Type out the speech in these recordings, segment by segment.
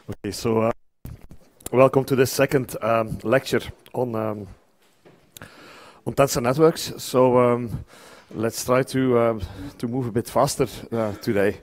Okay, so welcome to this second lecture on tensor networks. So let's try to move a bit faster today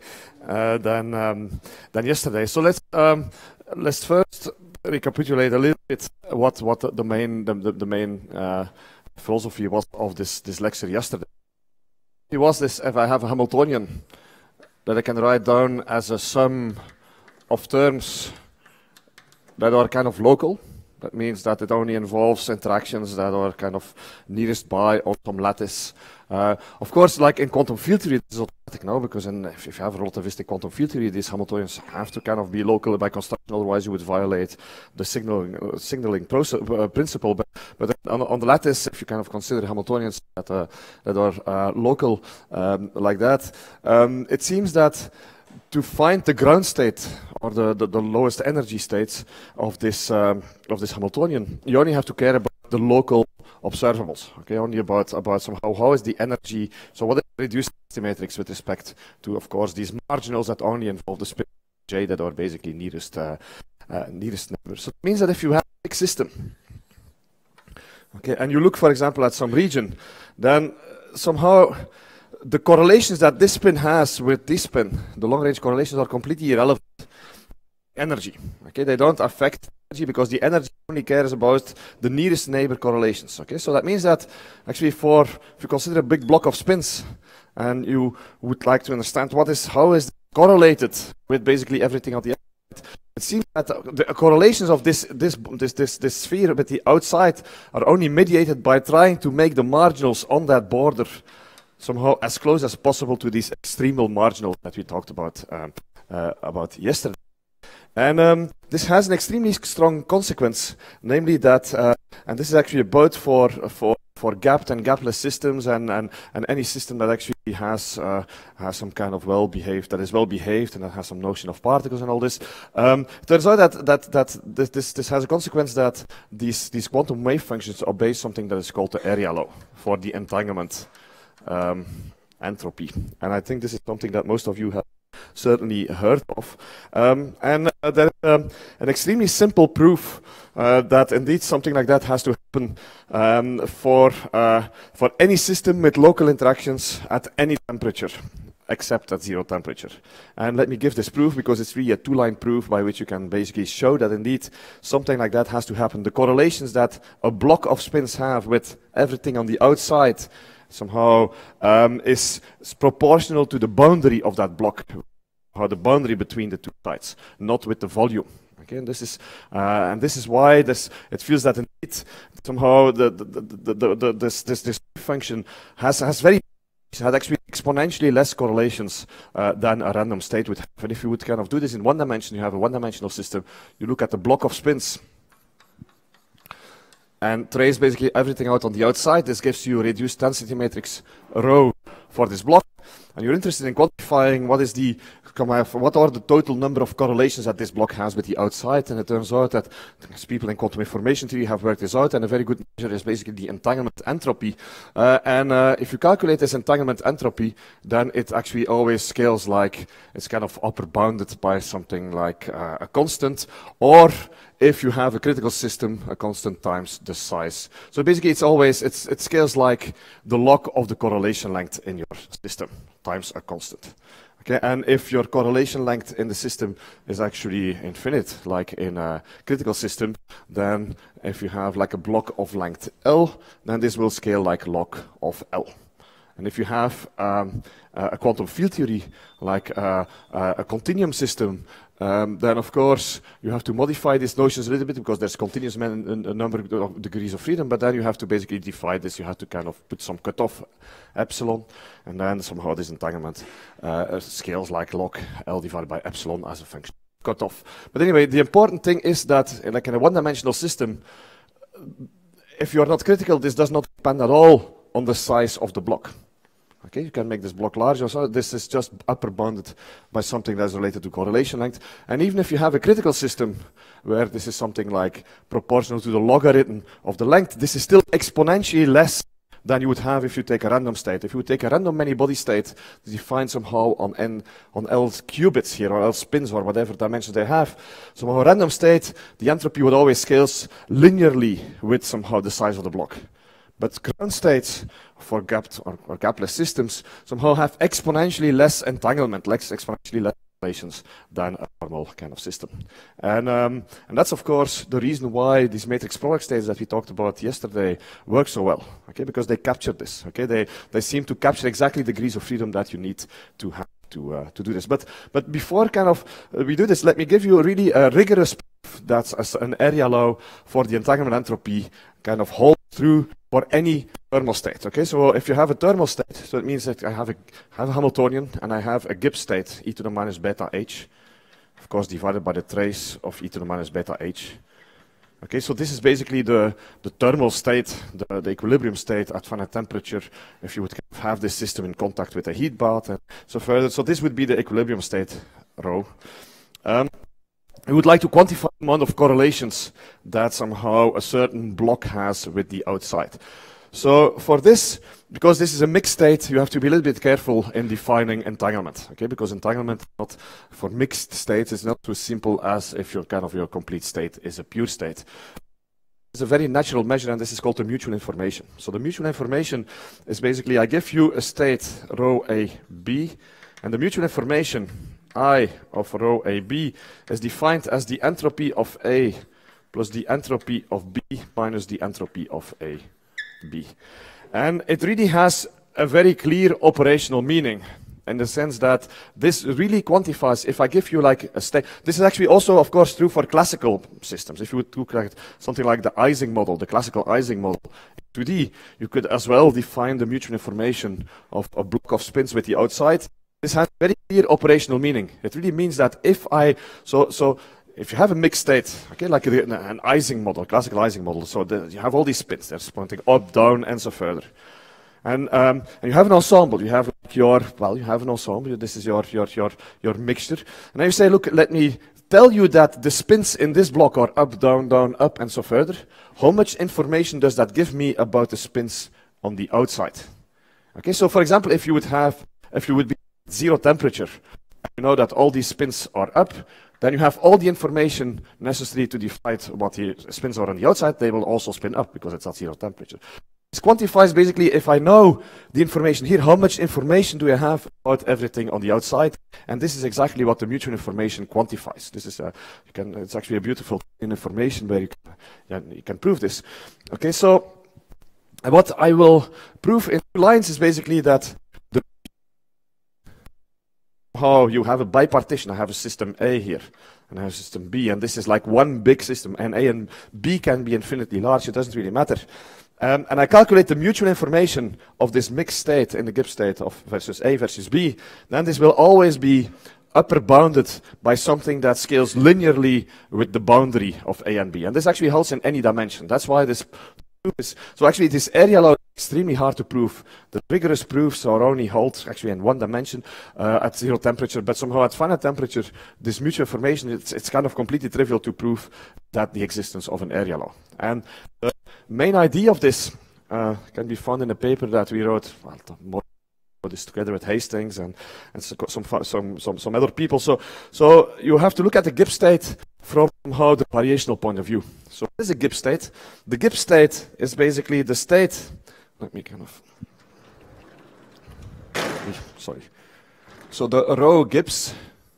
than yesterday. So let's first recapitulate a little bit what the main philosophy was of this lecture yesterday. It was this: if I have a Hamiltonian that I can write down as a sum of terms that are kind of local. That means that it only involves interactions that are kind of nearest by on some lattice. Of course, like in quantum field theory, this is automatic now, because if you have a relativistic quantum field theory, these Hamiltonians have to kind of be local by construction, otherwise you would violate the signaling principle. But on the lattice, if you kind of consider Hamiltonians that are local like that, it seems that to find the ground state or the lowest energy states of this Hamiltonian, you only have to care about the local observables. Okay, only about somehow how is the energy. So what is the reduced matrix with respect to, of course, these marginals that only involve the spin j that are basically nearest numbers. So it means that if you have a big system, okay, and you look, for example, at some region, then somehow the correlations that this spin has with this spin, the long-range correlations, are completely irrelevant. Energy, okay, they don't affect energy because the energy only cares about the nearest neighbor correlations. Okay, so that means that actually, if you consider a big block of spins, and you would like to understand how is it correlated with basically everything on the outside, it seems that the correlations of this sphere with the outside are only mediated by trying to make the marginals on that border somehow as close as possible to these extremal marginals that we talked about yesterday. And this has an extremely strong consequence, namely that, and this is actually about for gapped and gapless systems, and any system that actually has some kind of that is well behaved, and that has some notion of particles and all this. Turns out that this has a consequence that these quantum wave functions obey something that is called the area law for the entanglement entropy, and I think this is something that most of you have certainly heard of, and there is an extremely simple proof that indeed something like that has to happen for any system with local interactions at any temperature except at zero temperature. And let me give this proof, because it's really a two-line proof by which you can basically show that indeed something like that has to happen. The correlations that a block of spins have with everything on the outside somehow is proportional to the boundary of that block, or the boundary between the two sides, not with the volume. Okay, and this is why it feels that indeed somehow this function has actually exponentially less correlations than a random state would have. And if you would kind of do this in one dimension, you have a one-dimensional system. You look at the block of spins and trace basically everything out on the outside. This gives you a reduced density matrix rho for this block, and you're interested in quantifying what are the total number of correlations that this block has with the outside. And it turns out that people in quantum information theory have worked this out, and a very good measure is basically the entanglement entropy. If you calculate this entanglement entropy, then it actually always scales like it's kind of upper bounded by something like a constant, or if you have a critical system, a constant times the size. So basically it scales like the log of the correlation length in your system times a constant. Okay, and if your correlation length in the system is actually infinite, like in a critical system, then if you have like a block of length L, then this will scale like log of L. And if you have a quantum field theory, like a continuum system, then of course you have to modify these notions a little bit, because there's continuous a number of degrees of freedom, but then you have to basically divide this. You have to kind of put some cutoff epsilon, and then somehow this entanglement scales like log L divided by epsilon as a function cutoff. But anyway, the important thing is that, like in a one-dimensional system, if you are not critical, this does not depend at all on the size of the block. Okay, you can make this block larger, so this is just upper bounded by something that is related to correlation length. And even if you have a critical system where this is something like proportional to the logarithm of the length, this is still exponentially less than you would have if you take a random state. If you would take a random many-body state defined somehow on L qubits here, or L spins, or whatever dimensions they have, somehow a random state, the entropy would always scale linearly with somehow the size of the block. But ground states for gapped or gapless systems somehow have exponentially less entanglement, exponentially less relations than a normal kind of system. And that's of course the reason why these matrix product states that we talked about yesterday work so well, okay, because they capture this, okay, they seem to capture exactly the degrees of freedom that you need to have to do this. But before kind of we do this, let me give you really a rigorous proof that an area law for the entanglement entropy kind of holds true for any thermal state. Okay, so if you have a thermal state, so it means that I have a Hamiltonian and I have a Gibbs state, e to the minus beta h, of course divided by the trace of e to the minus beta h. Okay, so this is basically the thermal state, the equilibrium state at finite temperature, if you would have this system in contact with a heat bath and so further. So this would be the equilibrium state, rho. We would like to quantify the amount of correlations that somehow a certain block has with the outside. So for this, because this is a mixed state, you have to be a little bit careful in defining entanglement, okay? Because entanglement not for mixed states is not so simple as if your complete state is a pure state. It's a very natural measure, and this is called the mutual information. So the mutual information is basically I give you a state rho a b, and the mutual information I of rho a b is defined as the entropy of A plus the entropy of B minus the entropy of A b. And it really has a very clear operational meaning in the sense that this really quantifies, if I give you like a state, this is actually also of course true for classical systems. If you would look at something like the Ising model, the classical Ising model in 2D, you could as well define the mutual information of a block of spins with the outside. This has very clear operational meaning. It really means that if if you have a mixed state, okay, like an Ising model, classical Ising model, so you have all these spins, they're pointing up, down, and so further. And you have an ensemble. You have like you have an ensemble. This is your mixture. And now you say, look, let me tell you that the spins in this block are up, down, up, and so further. How much information does that give me about the spins on the outside? Okay, so for example, if you would be at 0 temperature, you know that all these spins are up, then you have all the information necessary to define what the spins are on the outside. They will also spin up because it's at 0 temperature. This quantifies basically if I know the information here, how much information do I have about everything on the outside? And this is exactly what the mutual information quantifies. This is it's actually a beautiful information where you can prove this. Okay, so what I will prove in 2 lines is basically that how you have a bipartition. I have a system A here, and I have a system B, and this is like one big system, and A and B can be infinitely large, it doesn't really matter. And I calculate the mutual information of this mixed state in the Gibbs state of versus A versus B, then this will always be upper bounded by something that scales linearly with the boundary of A and B. And this actually holds in any dimension. That's why this proof is, so actually this area law is extremely hard to prove. The rigorous proofs are only hold actually in 1 dimension at 0 temperature, but somehow at finite temperature, this mutual information, it's kind of completely trivial to prove that the existence of an area law. And the main idea of this can be found in a paper that we wrote, more this together with Hastings and some other people. So you have to look at the Gibbs state from how the variational point of view. So what is a Gibbs state? The Gibbs state is basically the state. Let me kind of. Sorry. So the rho Gibbs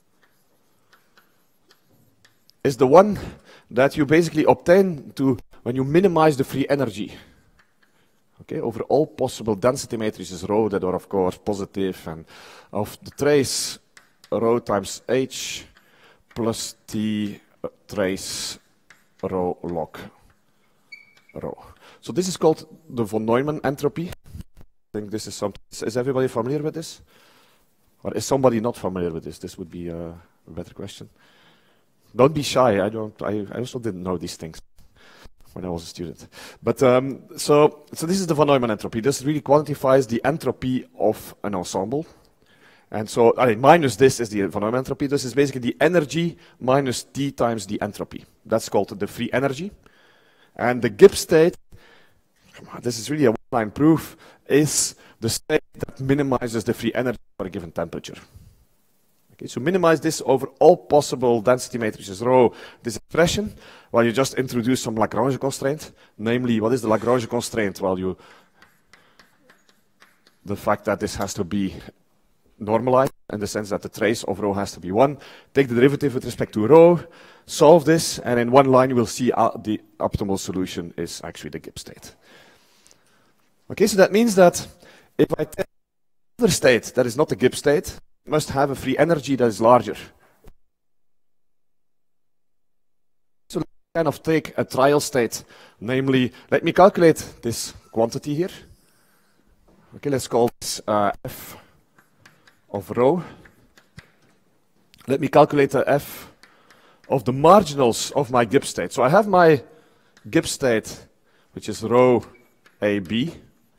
is the one that you basically obtain when you minimize the free energy. Okay, over all possible density matrices rho that are of course positive, and of the trace rho times h plus t trace rho log rho. So this is called the von Neumann entropy. I think this is something. Is everybody familiar with this? Or is somebody not familiar with this? This would be a better question. Don't be shy. I also didn't know these things when I was a student. But so this is the von Neumann entropy. This really quantifies the entropy of an ensemble. And so minus this is the von Neumann entropy. This is basically the energy minus T times the entropy. That's called the free energy. And the Gibbs state, this is really a line proof is the state that minimizes the free energy for a given temperature. Okay, so minimize this over all possible density matrices rho, this expression, while you just introduce some Lagrange constraint. Namely, what is the Lagrange constraint? Well, the fact that this has to be normalized in the sense that the trace of rho has to be 1. Take the derivative with respect to rho, solve this, and in one line you will see the optimal solution is actually the Gibbs state. Okay, so that means that if I take another state that is not the Gibbs state, it must have a free energy that is larger. So let's kind of take a trial state, namely, let me calculate this quantity here. Okay, let's call this f of rho. Let me calculate the f of the marginals of my Gibbs state. So I have my Gibbs state, which is rho AB.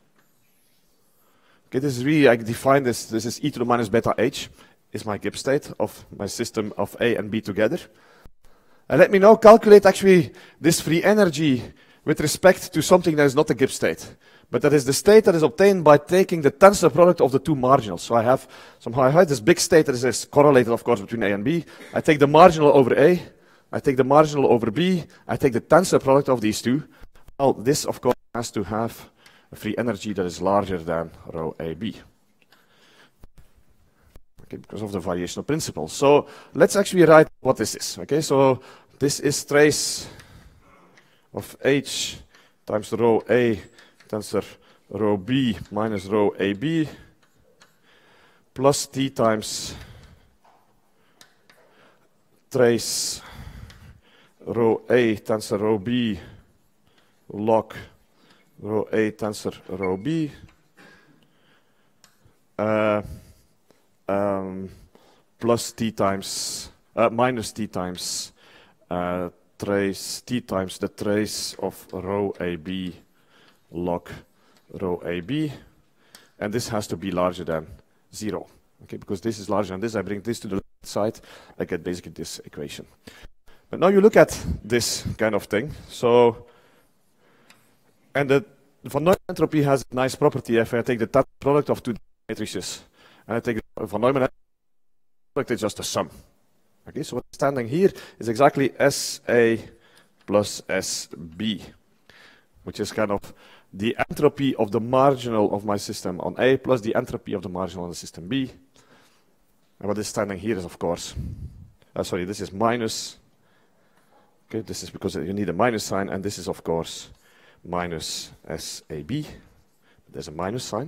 Okay, this is really, I define this is e to the minus beta h, is my Gibbs state of my system of A and B together. And let me now calculate actually this free energy with respect to something that is not the Gibbs state, but that is the state that is obtained by taking the tensor product of the two marginals. So I have this big state that is correlated, of course, between A and B. I take the marginal over A, I take the marginal over B, I take the tensor product of these two. Well, this, of course, has to have a free energy that is larger than rho AB. Okay, because of the variational principle. So let's actually write what this is. Okay, so this is trace of H times rho A tensor rho B minus rho AB plus T times trace rho A tensor rho B log rho A tensor rho B plus T times minus T times trace T times the trace of rho AB log rho AB, and this has to be larger than 0. Okay, because this is larger than this, I bring this to the left side, I get basically this equation. But now you look at this kind of thing. So, and the von Neumann entropy has a nice property. If I take the tensor product of two matrices and I take the von Neumann product, it's just a sum. Okay, so what's standing here is exactly SA plus SB, which is kind of the entropy of the marginal of my system on A plus the entropy of the marginal on the system B. And what is standing here is, of course, sorry, this is minus. Okay, this is because you need a minus sign, and this is, of course, minus SAB. There's a minus sign.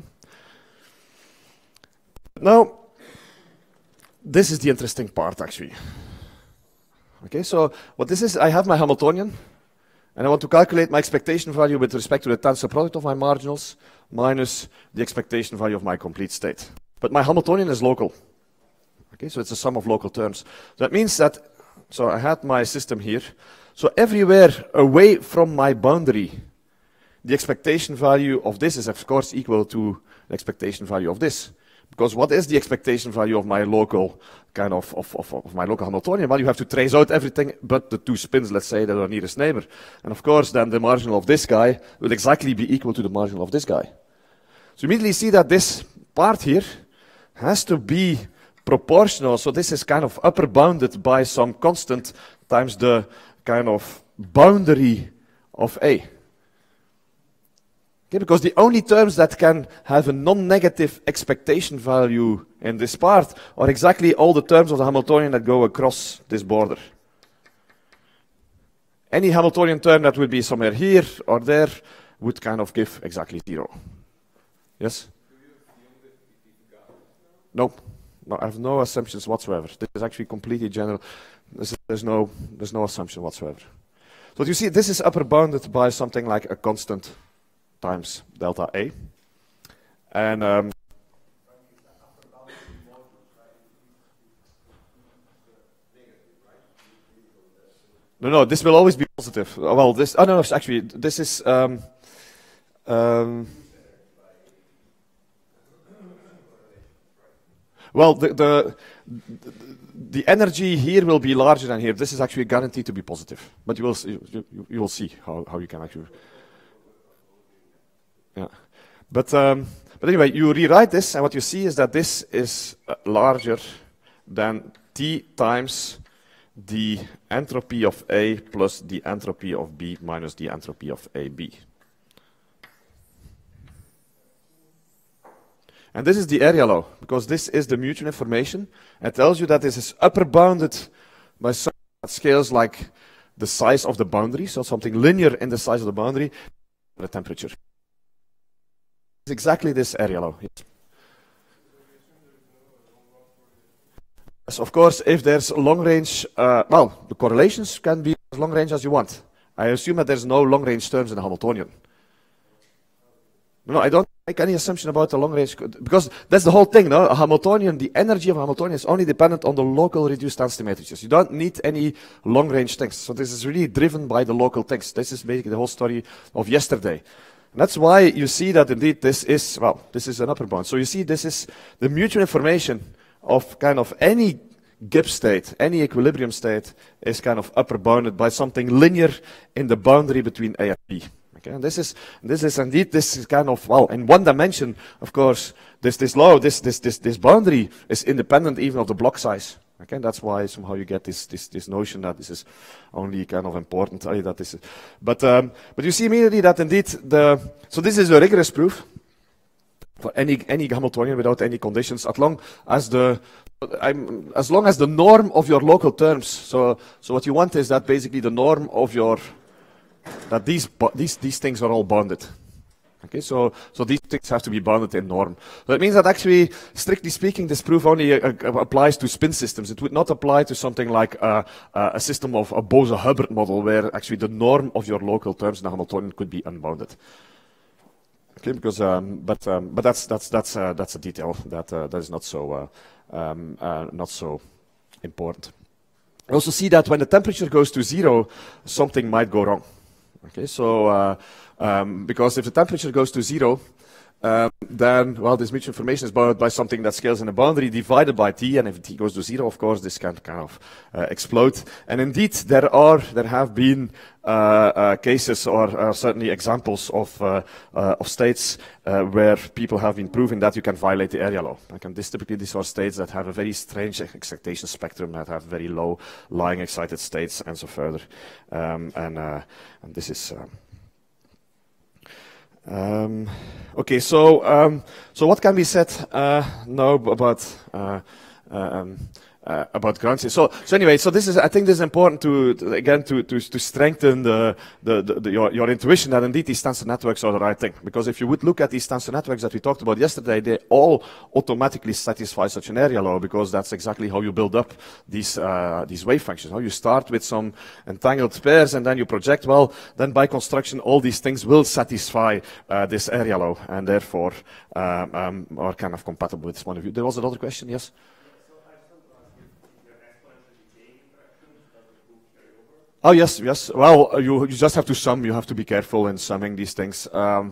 Now, this is the interesting part, actually. Okay, so what this is, I have my Hamiltonian, and I want to calculate my expectation value with respect to the tensor product of my marginals minus the expectation value of my complete state. But my Hamiltonian is local. Okay, so it's a sum of local terms. That means that, so I had my system here. So everywhere away from my boundary, the expectation value of this is, of course, equal to the expectation value of this. Because what is the expectation value of my local kind of my local Hamiltonian? Well, you have to trace out everything but the two spins, let's say, that are nearest neighbor. And of course, then the marginal of this guy will exactly be equal to the marginal of this guy. So you immediately see that this part here has to be proportional. So this is kind of upper bounded by some constant times the kind of boundary of A. Okay, because the only terms that can have a non-negative expectation value in this part are exactly all the terms of the Hamiltonian that go across this border. Any Hamiltonian term that would be somewhere here or there would kind of give exactly 0. Yes? No, I have no assumptions whatsoever. This is actually completely general. There's no assumption whatsoever. So you see, this is upper bounded by something like a constant times delta A. And no, this will always be positive. Well, this, no, actually, this is, well, the energy here will be larger than here. This is actually guaranteed to be positive. But you will see how you can actually. Yeah. but anyway, you rewrite this, and what you see is that this is larger than T times the entropy of A plus the entropy of B minus the entropy of AB. And this is the area law, because this is the mutual information. It tells you that this is upper bounded by something that scales like the size of the boundary, so something linear in the size of the boundary, the temperature. It's exactly this area law. Yes. Yes, of course, if there's long range, well, the correlations can be as long range as you want. I assume that there's no long range terms in the Hamiltonian. No, I don't make any assumption about the long range, because that's the whole thing, no? A Hamiltonian, the energy of a Hamiltonian is only dependent on the local reduced density matrices. You don't need any long range things. So this is really driven by the local things. This is basically the whole story of yesterday. And that's why you see that indeed this is, well, this is an upper bound. So you see this is the mutual information of kind of any Gibbs state, any equilibrium state is kind of upper bounded by something linear in the boundary between A and B. Okay, and this is indeed, this is kind of, well, in one dimension, of course, this boundary is independent even of the block size. Okay, that's why somehow you get this notion that this is only kind of important, that this is, but you see immediately that indeed so this is a rigorous proof for any Hamiltonian without any conditions, as long as the norm of your local terms. So what you want is that basically the norm of your, that these things are all bounded. Okay, so these things have to be bounded in norm. So that means that actually, strictly speaking, this proof only applies to spin systems. It would not apply to something like a system of a Bose-Hubbard model, where actually the norm of your local terms in the Hamiltonian could be unbounded. Okay, because but that's a detail that is not so important. You also see that when the temperature goes to 0, something might go wrong. Okay, so because if the temperature goes to 0, then, well, this mutual information is bounded by something that scales in a boundary divided by T, and if T goes to 0, of course, this can kind of explode. And indeed, there have been cases or certainly examples of states where people have been proving that you can violate the area law. And typically these are states that have a very strange excitation spectrum, that have very low lying excited states, and so further. And this is. Okay, so what can be said now about ground? So anyway, so this is, I think this is important to strengthen your intuition that indeed these tensor networks are the right thing. Because if you would look at these tensor networks that we talked about yesterday, they all automatically satisfy such an area law, because that's exactly how you build up these wave functions. How you start with some entangled pairs and then you project. Well, then by construction, all these things will satisfy this area law, and therefore are kind of compatible with this point of view. There was another question, yes? Oh yes, yes. Well, you just have to sum. You have to be careful in summing these things. I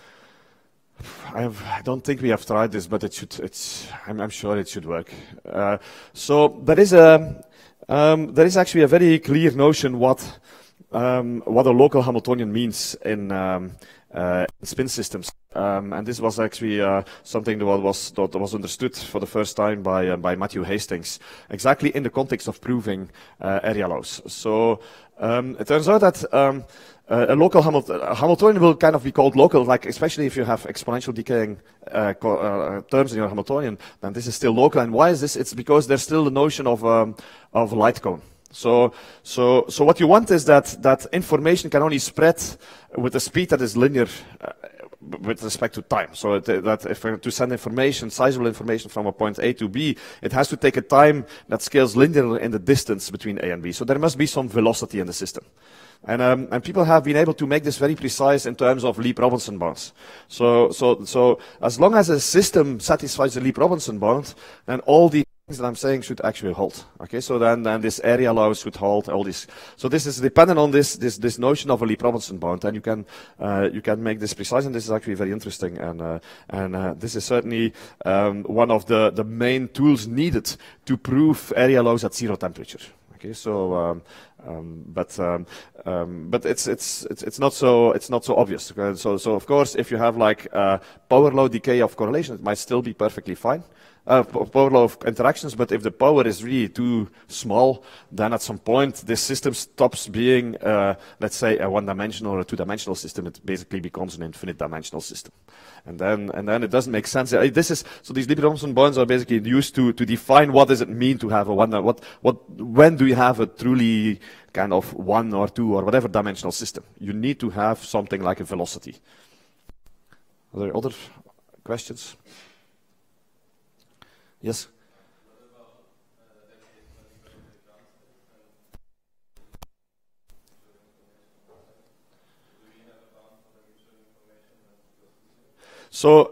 don't think we have tried this, but I'm sure it should work. So there is actually a very clear notion what a local Hamiltonian means in spin systems. And this was actually something that was understood for the first time by Matthew Hastings, exactly in the context of proving area laws. So it turns out that a local Hamiltonian will kind of be called local, like especially if you have exponential decaying terms in your Hamiltonian, then this is still local. And why is this? It's because there's still the notion of light cone. So what you want is that information can only spread with a speed that is linear with respect to time. So that if to send information, sizable information from a point A to B, it has to take a time that scales linearly in the distance between A and B. So there must be some velocity in the system. And people have been able to make this very precise in terms of Lieb-Robinson bounds. So as long as a system satisfies the Lieb-Robinson bound, then all the things that I'm saying should actually hold. Okay, so then this area law should hold all this. So this is dependent on this notion of a Lieb-Robinson bound, and you can make this precise, and this is actually very interesting. And this is certainly one of the main tools needed to prove area laws at 0 temperature. Okay, so but it's not so obvious. Okay? So of course, if you have like power law decay of correlation, it might still be perfectly fine. Power law of interactions, but if the power is really too small, then at some point this system stops being, let's say, a one-dimensional or a two-dimensional system. It basically becomes an infinite-dimensional system, and then it doesn't make sense. This is so these Lippi-Robinson bounds are basically used to define what does it mean to have a one. When do you have a truly kind of one or two or whatever dimensional system? You need to have something like a velocity. Are there other questions? Yes. So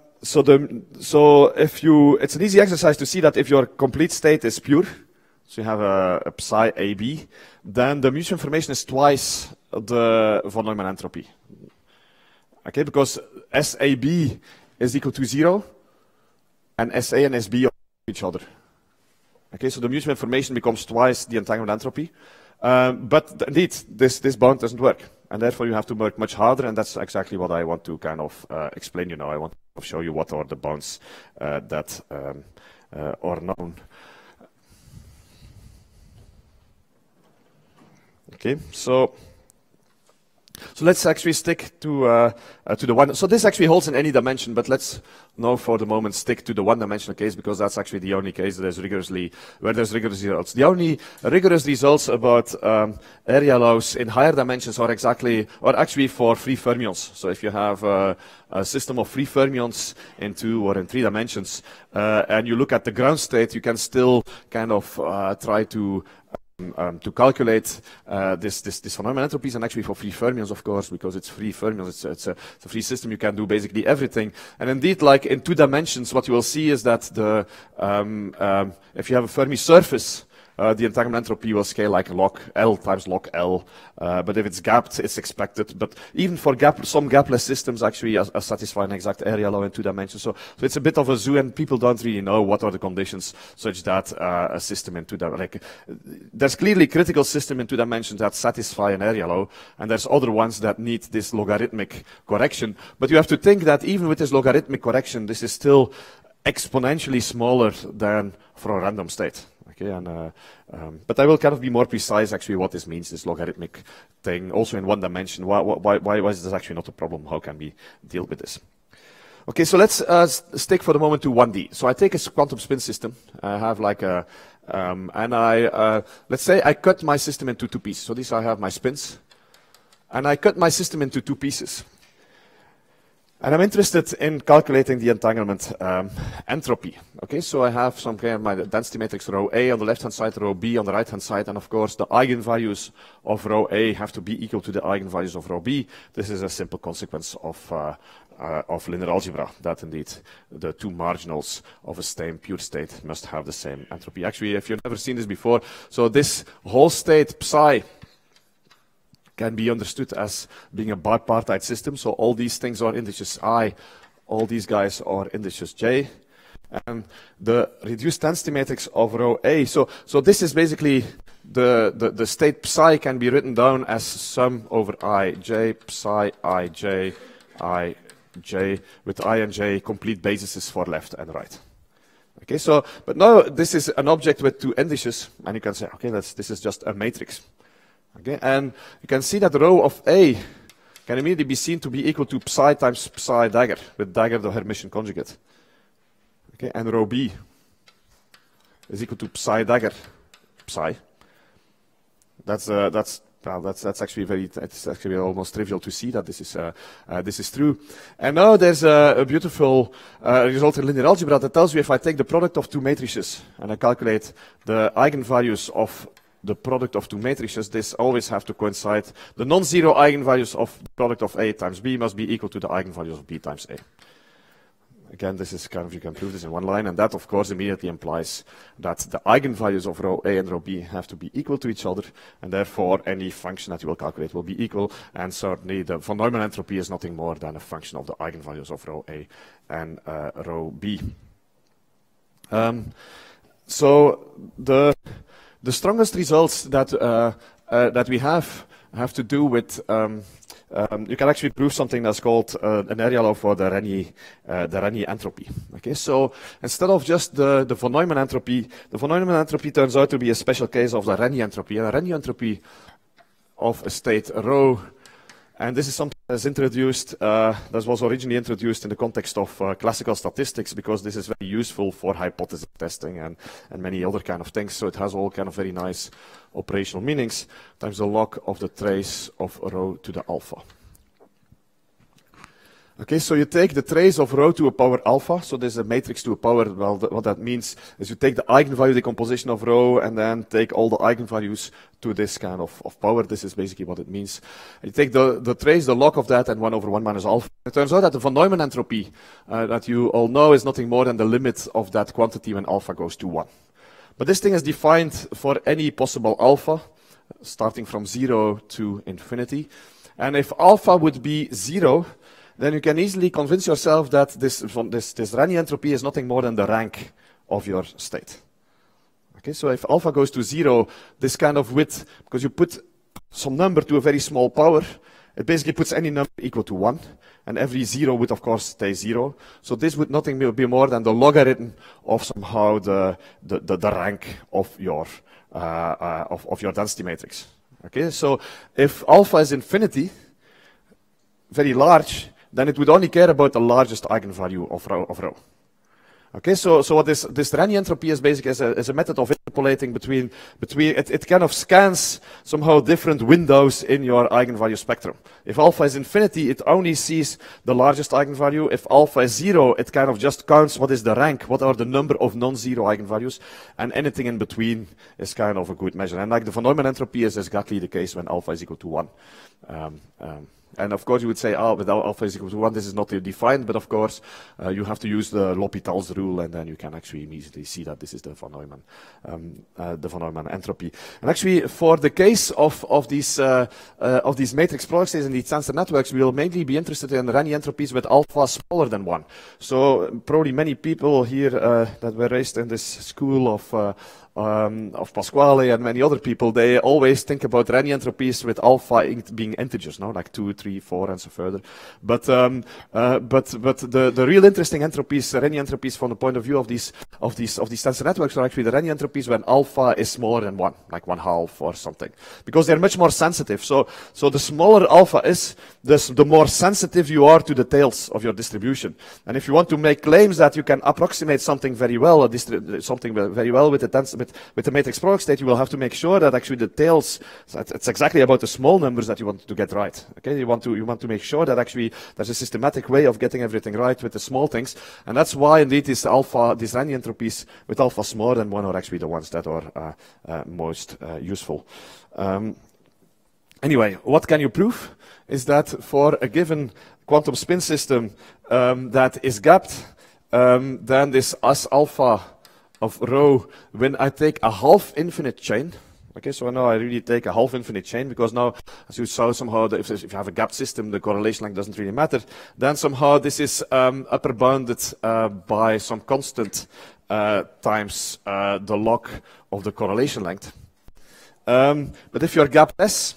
if you, it's an easy exercise to see that if your complete state is pure, so you have a psi AB, then the mutual information is twice the von Neumann entropy. Okay, because SAB is equal to 0, and SA and SB are each other. Okay, so the mutual information becomes twice the entanglement entropy. But indeed, this bound doesn't work. And therefore you have to work much harder, and that's exactly what I want to kind of explain you now. I want to show you what are the bounds that are known. Okay, so let's actually stick to the one. So this actually holds in any dimension, but let's now for the moment stick to the one-dimensional case, because that's actually the only case that is where there's rigorous results. The only rigorous results about area laws in higher dimensions are actually for free fermions. So if you have a system of free fermions in 2 or in 3 dimensions, and you look at the ground state, you can still kind of try to calculate this von Neumann entropies, and actually for free fermions, of course, because it's free fermions, it's a free system, you can do basically everything. And indeed, like in 2 dimensions, what you will see is that if you have a Fermi surface, the entanglement entropy will scale like log L times log L. But if it's gapped, it's expected. But even for some gapless systems, actually satisfy an exact area law in 2 dimensions. So it's a bit of a zoo, and people don't really know what are the conditions such that a system in 2 dimensions. There's clearly critical system in 2 dimensions that satisfy an area law, and there's other ones that need this logarithmic correction. But you have to think that even with this logarithmic correction, this is still exponentially smaller than for a random state. Okay, but I will kind of be more precise actually what this means, this logarithmic thing, also in 1 dimension. Why is this actually not a problem? How can we deal with this? Okay, so let's stick for the moment to 1D. So I take a quantum spin system. I have like a, let's say I cut my system into 2 pieces. So these I have my spins, and I cut my system into 2 pieces. And I'm interested in calculating the entanglement entropy. Okay, so I have some kind of my density matrix rho A on the left-hand side, rho B on the right-hand side, and of course the eigenvalues of rho A have to be equal to the eigenvalues of rho B. This is a simple consequence of linear algebra, that indeed the 2 marginals of a same pure state must have the same entropy. Actually, if you've never seen this before, so this whole state psi can be understood as being a bipartite system. So all these things are indices I, all these guys are indices J, and the reduced density matrix of rho A. So this is basically the state psi can be written down as sum over I J psi I J with I and J complete bases for left and right. Okay, so but now this is an object with 2 indices, and you can say, okay, this is just a matrix. Okay, and you can see that rho of A can immediately be seen to be equal to psi times psi dagger, with dagger the Hermitian conjugate. Okay, and rho B is equal to psi dagger psi. That's actually it's actually almost trivial to see that this is true. And now there's a beautiful result in linear algebra that tells you if I take the product of 2 matrices and I calculate the eigenvalues of the product of 2 matrices, this always have to coincide. The non-zero eigenvalues of the product of A times B must be equal to the eigenvalues of B times A. Again, this is kind of, you can prove this in 1 line, and that of course immediately implies that the eigenvalues of rho A and rho B have to be equal to each other, and therefore any function that you will calculate will be equal, and certainly the von Neumann entropy is nothing more than a function of the eigenvalues of rho A and rho B. So The strongest results that we have to do with you can actually prove something that's called an area law for the Renyi entropy. Okay, so instead of just the von Neumann entropy turns out to be a special case of the Renyi entropy, and the Renyi entropy of a state rho. And this is something that's introduced, that was originally introduced in the context of classical statistics, because this is very useful for hypothesis testing and many other kind of things. So it has all kind of very nice operational meanings, times the log of the trace of rho to the alpha. Okay, so you take the trace of rho to a power alpha, so there's a matrix to a power. Well, what that means is you take the eigenvalue decomposition of rho and then take all the eigenvalues to this kind of power. This is basically what it means. You take the trace, the log of that, and 1 over 1 minus alpha. It turns out that the von Neumann entropy that you all know is nothing more than the limit of that quantity when alpha goes to 1. But this thing is defined for any possible alpha, starting from 0 to infinity. And if alpha would be 0, then you can easily convince yourself that this Renyi entropy is nothing more than the rank of your state. Okay, so if alpha goes to 0, this kind of width, because you put some number to a very small power, it basically puts any number equal to 1, and every 0 would of course stay 0. So this would nothing be more than the logarithm of somehow the rank of your density matrix. Okay, so if alpha is infinity, very large, then it would only care about the largest eigenvalue of rho. Okay, so what this Renyi entropy is basically is a method of interpolating between it kind of scans somehow different windows in your eigenvalue spectrum. If alpha is infinity, it only sees the largest eigenvalue. If alpha is 0, it kind of just counts what is the rank, what are the number of non-zero eigenvalues, and anything in between is kind of a good measure. And like the von Neumann entropy is exactly the case when alpha is equal to 1. And of course you would say, without alpha is equal to 1, this is not defined, but of course you have to use the L'Hopital's rule, and then you can actually immediately see that this is the von Neumann entropy. And actually, for the case of these matrix product states in these tensor networks, we will mainly be interested in Renyi entropies with alpha smaller than 1. So probably many people here that were raised in this school of Pasquale and many other people, they always think about Renyi entropies with alpha being integers, no, like 2, 3, 4, and so further. But the real interesting entropies, Renyi entropies, from the point of view of these tensor networks, are actually the Renyi entropies when alpha is smaller than 1, like 1/2 or something, because they're much more sensitive. So the smaller alpha is, the more sensitive you are to the tails of your distribution. And if you want to make claims that you can approximate something very well, with the matrix product state, you will have to make sure that actually the tails, it's exactly about the small numbers that you want to get right. Okay, you want to make sure that actually there's a systematic way of getting everything right with the small things, and that's why indeed these Renyi entropies with alpha smaller than 1 are actually the ones that are most useful. Anyway, what can you prove is that for a given quantum spin system that is gapped, then this S alpha of rho, when I take a half infinite chain, okay, so now I really take a half infinite chain, because now, as you saw, somehow, if you have a gapped system, the correlation length doesn't really matter, then somehow this is upper bounded by some constant times the log of the correlation length. But if you're gapless,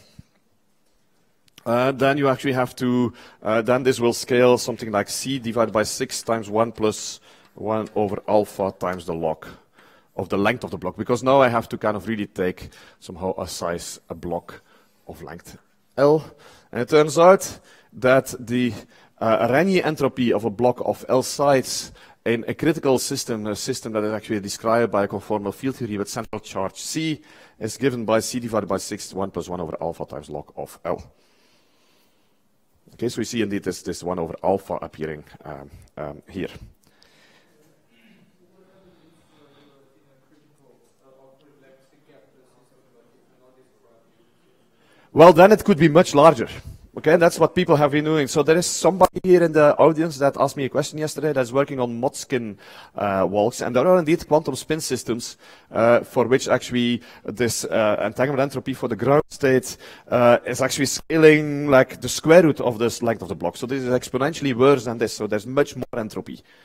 then you actually have to, then this will scale something like C divided by 6 times 1 plus 1 over alpha times the log of the length of the block, because now I have to kind of really take somehow a block of length L. And it turns out that the Renyi entropy of a block of L sides in a critical system, a system that is actually described by a conformal field theory with central charge C, is given by C divided by 6, 1 plus 1 over alpha times log of L. Okay, so we see indeed this 1 over alpha appearing here. Well, then it could be much larger. Okay, that's what people have been doing. So there is somebody here in the audience that asked me a question yesterday that's working on Motzkin walks, and there are indeed quantum spin systems for which actually this entanglement entropy for the ground state is actually scaling like the square root of this length of the block. So this is exponentially worse than this. So there's much more entropy.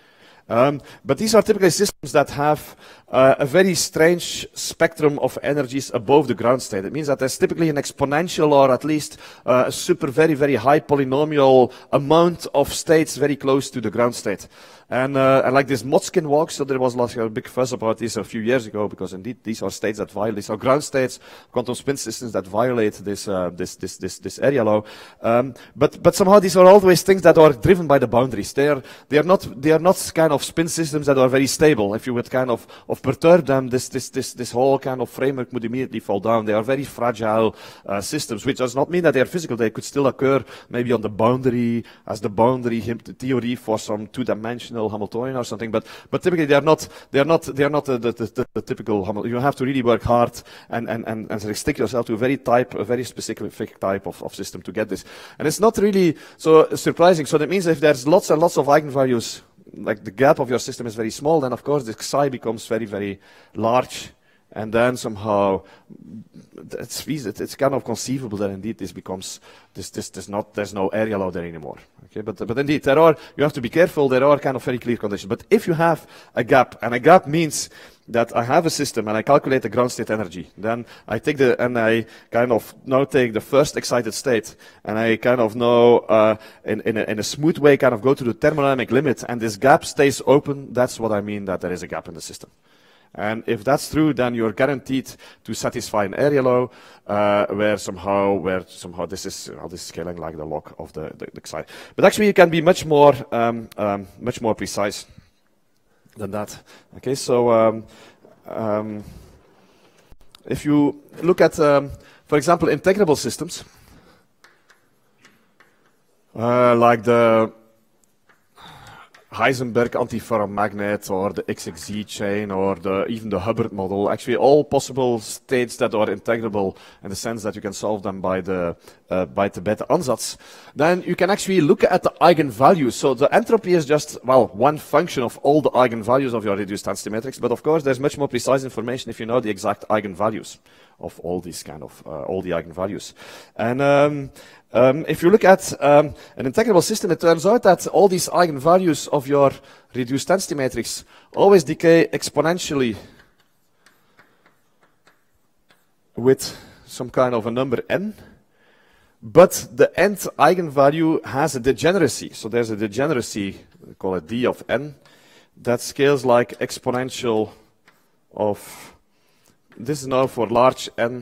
But these are typically systems that have a very strange spectrum of energies above the ground state. It means that there's typically an exponential or at least a super very, very high polynomial amount of states very close to the ground state. And like this Motzkin walk, so there was like a big fuss about this a few years ago, because indeed these are states that violate, these are ground states, quantum spin systems that violate this area law. But somehow these are always things that are driven by the boundaries. They are not kind of spin systems that are very stable. If you would kind of perturb them, this whole kind of framework would immediately fall down. They are very fragile systems, which does not mean that they are physical. They could still occur maybe on the boundary, as the boundary theory for some two-dimensional Hamiltonian or something, but typically they are not the typical Hamiltonian. You have to really work hard and stick yourself to a very specific type of system to get this. And it's not really so surprising. So that means if there's lots and lots of eigenvalues, like the gap of your system is very small, then of course the psi becomes very, very large. And then somehow it's kind of conceivable that indeed this becomes there's no area law there anymore. Okay, but indeed you have to be careful. There are kind of very clear conditions. But if you have a gap, and a gap means that I have a system and I calculate the ground state energy, then I kind of now take the first excited state, and I kind of now in a smooth way kind of go to the thermodynamic limit, and this gap stays open. That's what I mean that there is a gap in the system. And if that's true, then you're guaranteed to satisfy an area law where somehow this is scaling like the log of the psi. But actually, you can be much more precise than that. Okay, so if you look at, for example, integrable systems, like the Heisenberg antiferromagnet or the XXZ chain or even the Hubbard model, actually all possible states that are integrable in the sense that you can solve them by the beta ansatz, then you can actually look at the eigenvalues. So the entropy is just, well, one function of all the eigenvalues of your reduced density matrix, but of course there's much more precise information if you know the exact eigenvalues of all these kind of, all the eigenvalues. And if you look at an integrable system, it turns out that all these eigenvalues of your reduced density matrix always decay exponentially with some kind of a number n, but the nth eigenvalue has a degeneracy. So there's a degeneracy, we call it d of n, that scales like exponential of, this is now for large n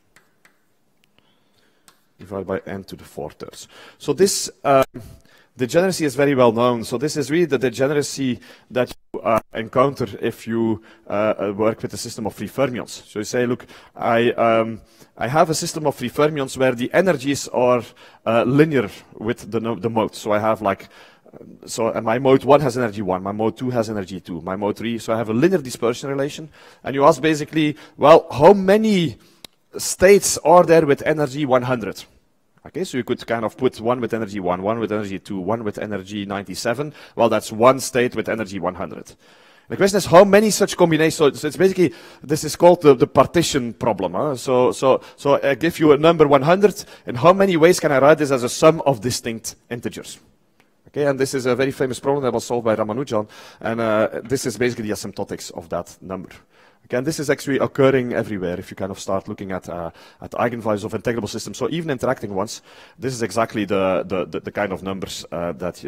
divided by n to the 4/3. So this degeneracy is very well known. So this is really the degeneracy that you encounter if you work with a system of free fermions. So you say, look, I have a system of free fermions where the energies are linear with the mode. So I have like, and my mode 1 has energy 1, my mode 2 has energy 2, my mode 3, so I have a linear dispersion relation. And you ask basically, well, how many states are there with energy 100? Okay, so you could kind of put one with energy 1, one with energy 2, one with energy 97. Well, that's one state with energy 100. The question is how many such combinations. So it's basically, this is called the partition problem. Huh? So I give you a number 100, and how many ways can I write this as a sum of distinct integers? Okay, and this is a very famous problem that was solved by Ramanujan, and this is basically the asymptotics of that number. Okay, and this is actually occurring everywhere if you kind of start looking at eigenvalues of integrable systems. So even interacting ones, this is exactly the kind of numbers that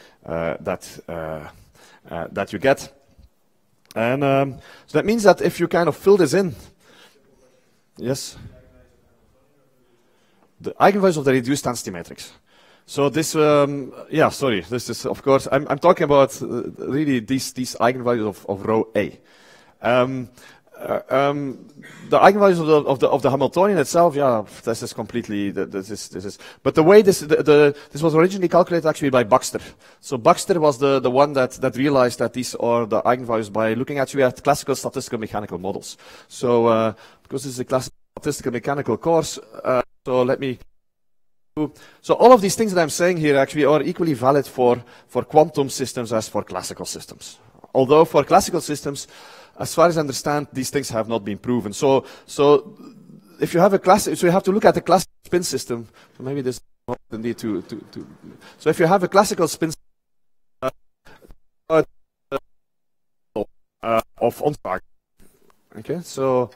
you get. And so that means that if you kind of fill this in, yes, the eigenvalues of the reduced density matrix. So this, yeah, sorry, this is of course I'm talking about really these eigenvalues of row A. The eigenvalues of the Hamiltonian itself, yeah, this is completely this is. But the way this was originally calculated actually by Baxter. So Baxter was the one that realized that these are the eigenvalues by looking actually at classical statistical mechanical models. So because this is a classical statistical mechanical course, so let me. So all of these things that I'm saying here actually are equally valid for quantum systems as for classical systems. Although for classical systems, as far as I understand, these things have not been proven. So if you have a so you have to look at the classical spin system. So maybe this is the need to. So if you have a classical spin system, of Onsager. Okay, so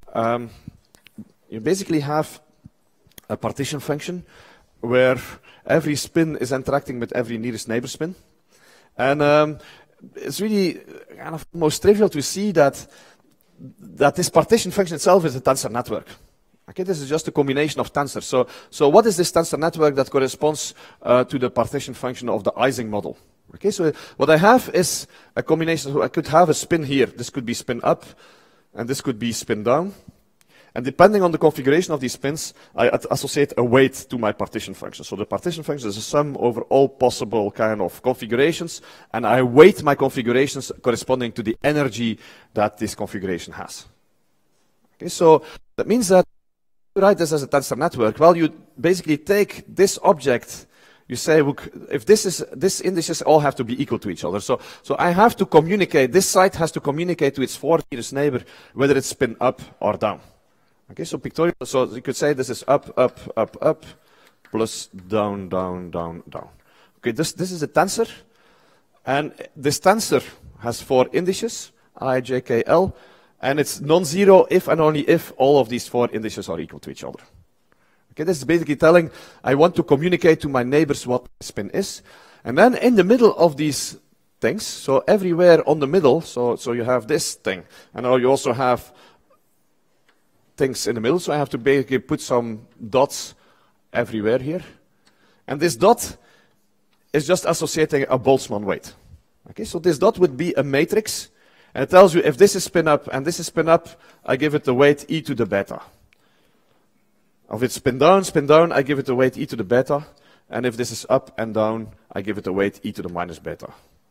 you basically have a partition function where every spin is interacting with every nearest neighbor spin. And it's really kind of most trivial to see that this partition function itself is a tensor network. Okay, this is just a combination of tensors. So what is this tensor network that corresponds to the partition function of the Ising model? Okay, so what I have is a combination. So I could have a spin here. This could be spin up, and this could be spin down. And depending on the configuration of these spins, I associate a weight to my partition function. So the partition function is a sum over all possible kind of configurations, and I weight my configurations corresponding to the energy that this configuration has. Okay, so that means that you write this as a tensor network. Well, you basically take this object, you say, look, if this indices all have to be equal to each other. So I have to communicate, this side has to communicate to its fourth nearest neighbor, whether it's spin up or down. Okay, so pictorial, so you could say this is up, up, up, up, plus down, down, down, down. Okay, this is a tensor, and this tensor has 4 indices, I, j, k, l, and it's non-zero if and only if all of these 4 indices are equal to each other. Okay, this is basically telling I want to communicate to my neighbors what spin is, and then in the middle of these things, so everywhere on the middle, so you have this thing, and now you also have things in the middle, so I have to basically put some dots everywhere here. And this dot is just associating a Boltzmann weight. Okay, so this dot would be a matrix, and it tells you if this is spin up and this is spin up, I give it the weight e to the beta. If it's spin down, I give it the weight e to the beta, and if this is up and down, I give it the weight e to the minus beta.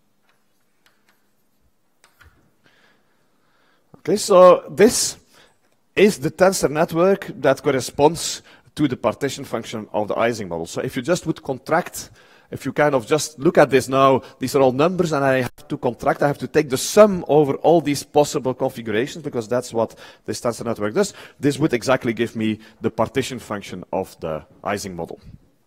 Okay, so this is the tensor network that corresponds to the partition function of the Ising model. So if you just would contract, if you kind of just look at this now, these are all numbers, and I have to contract, I have to take the sum over all these possible configurations, because that's what this tensor network does. This would exactly give me the partition function of the Ising model.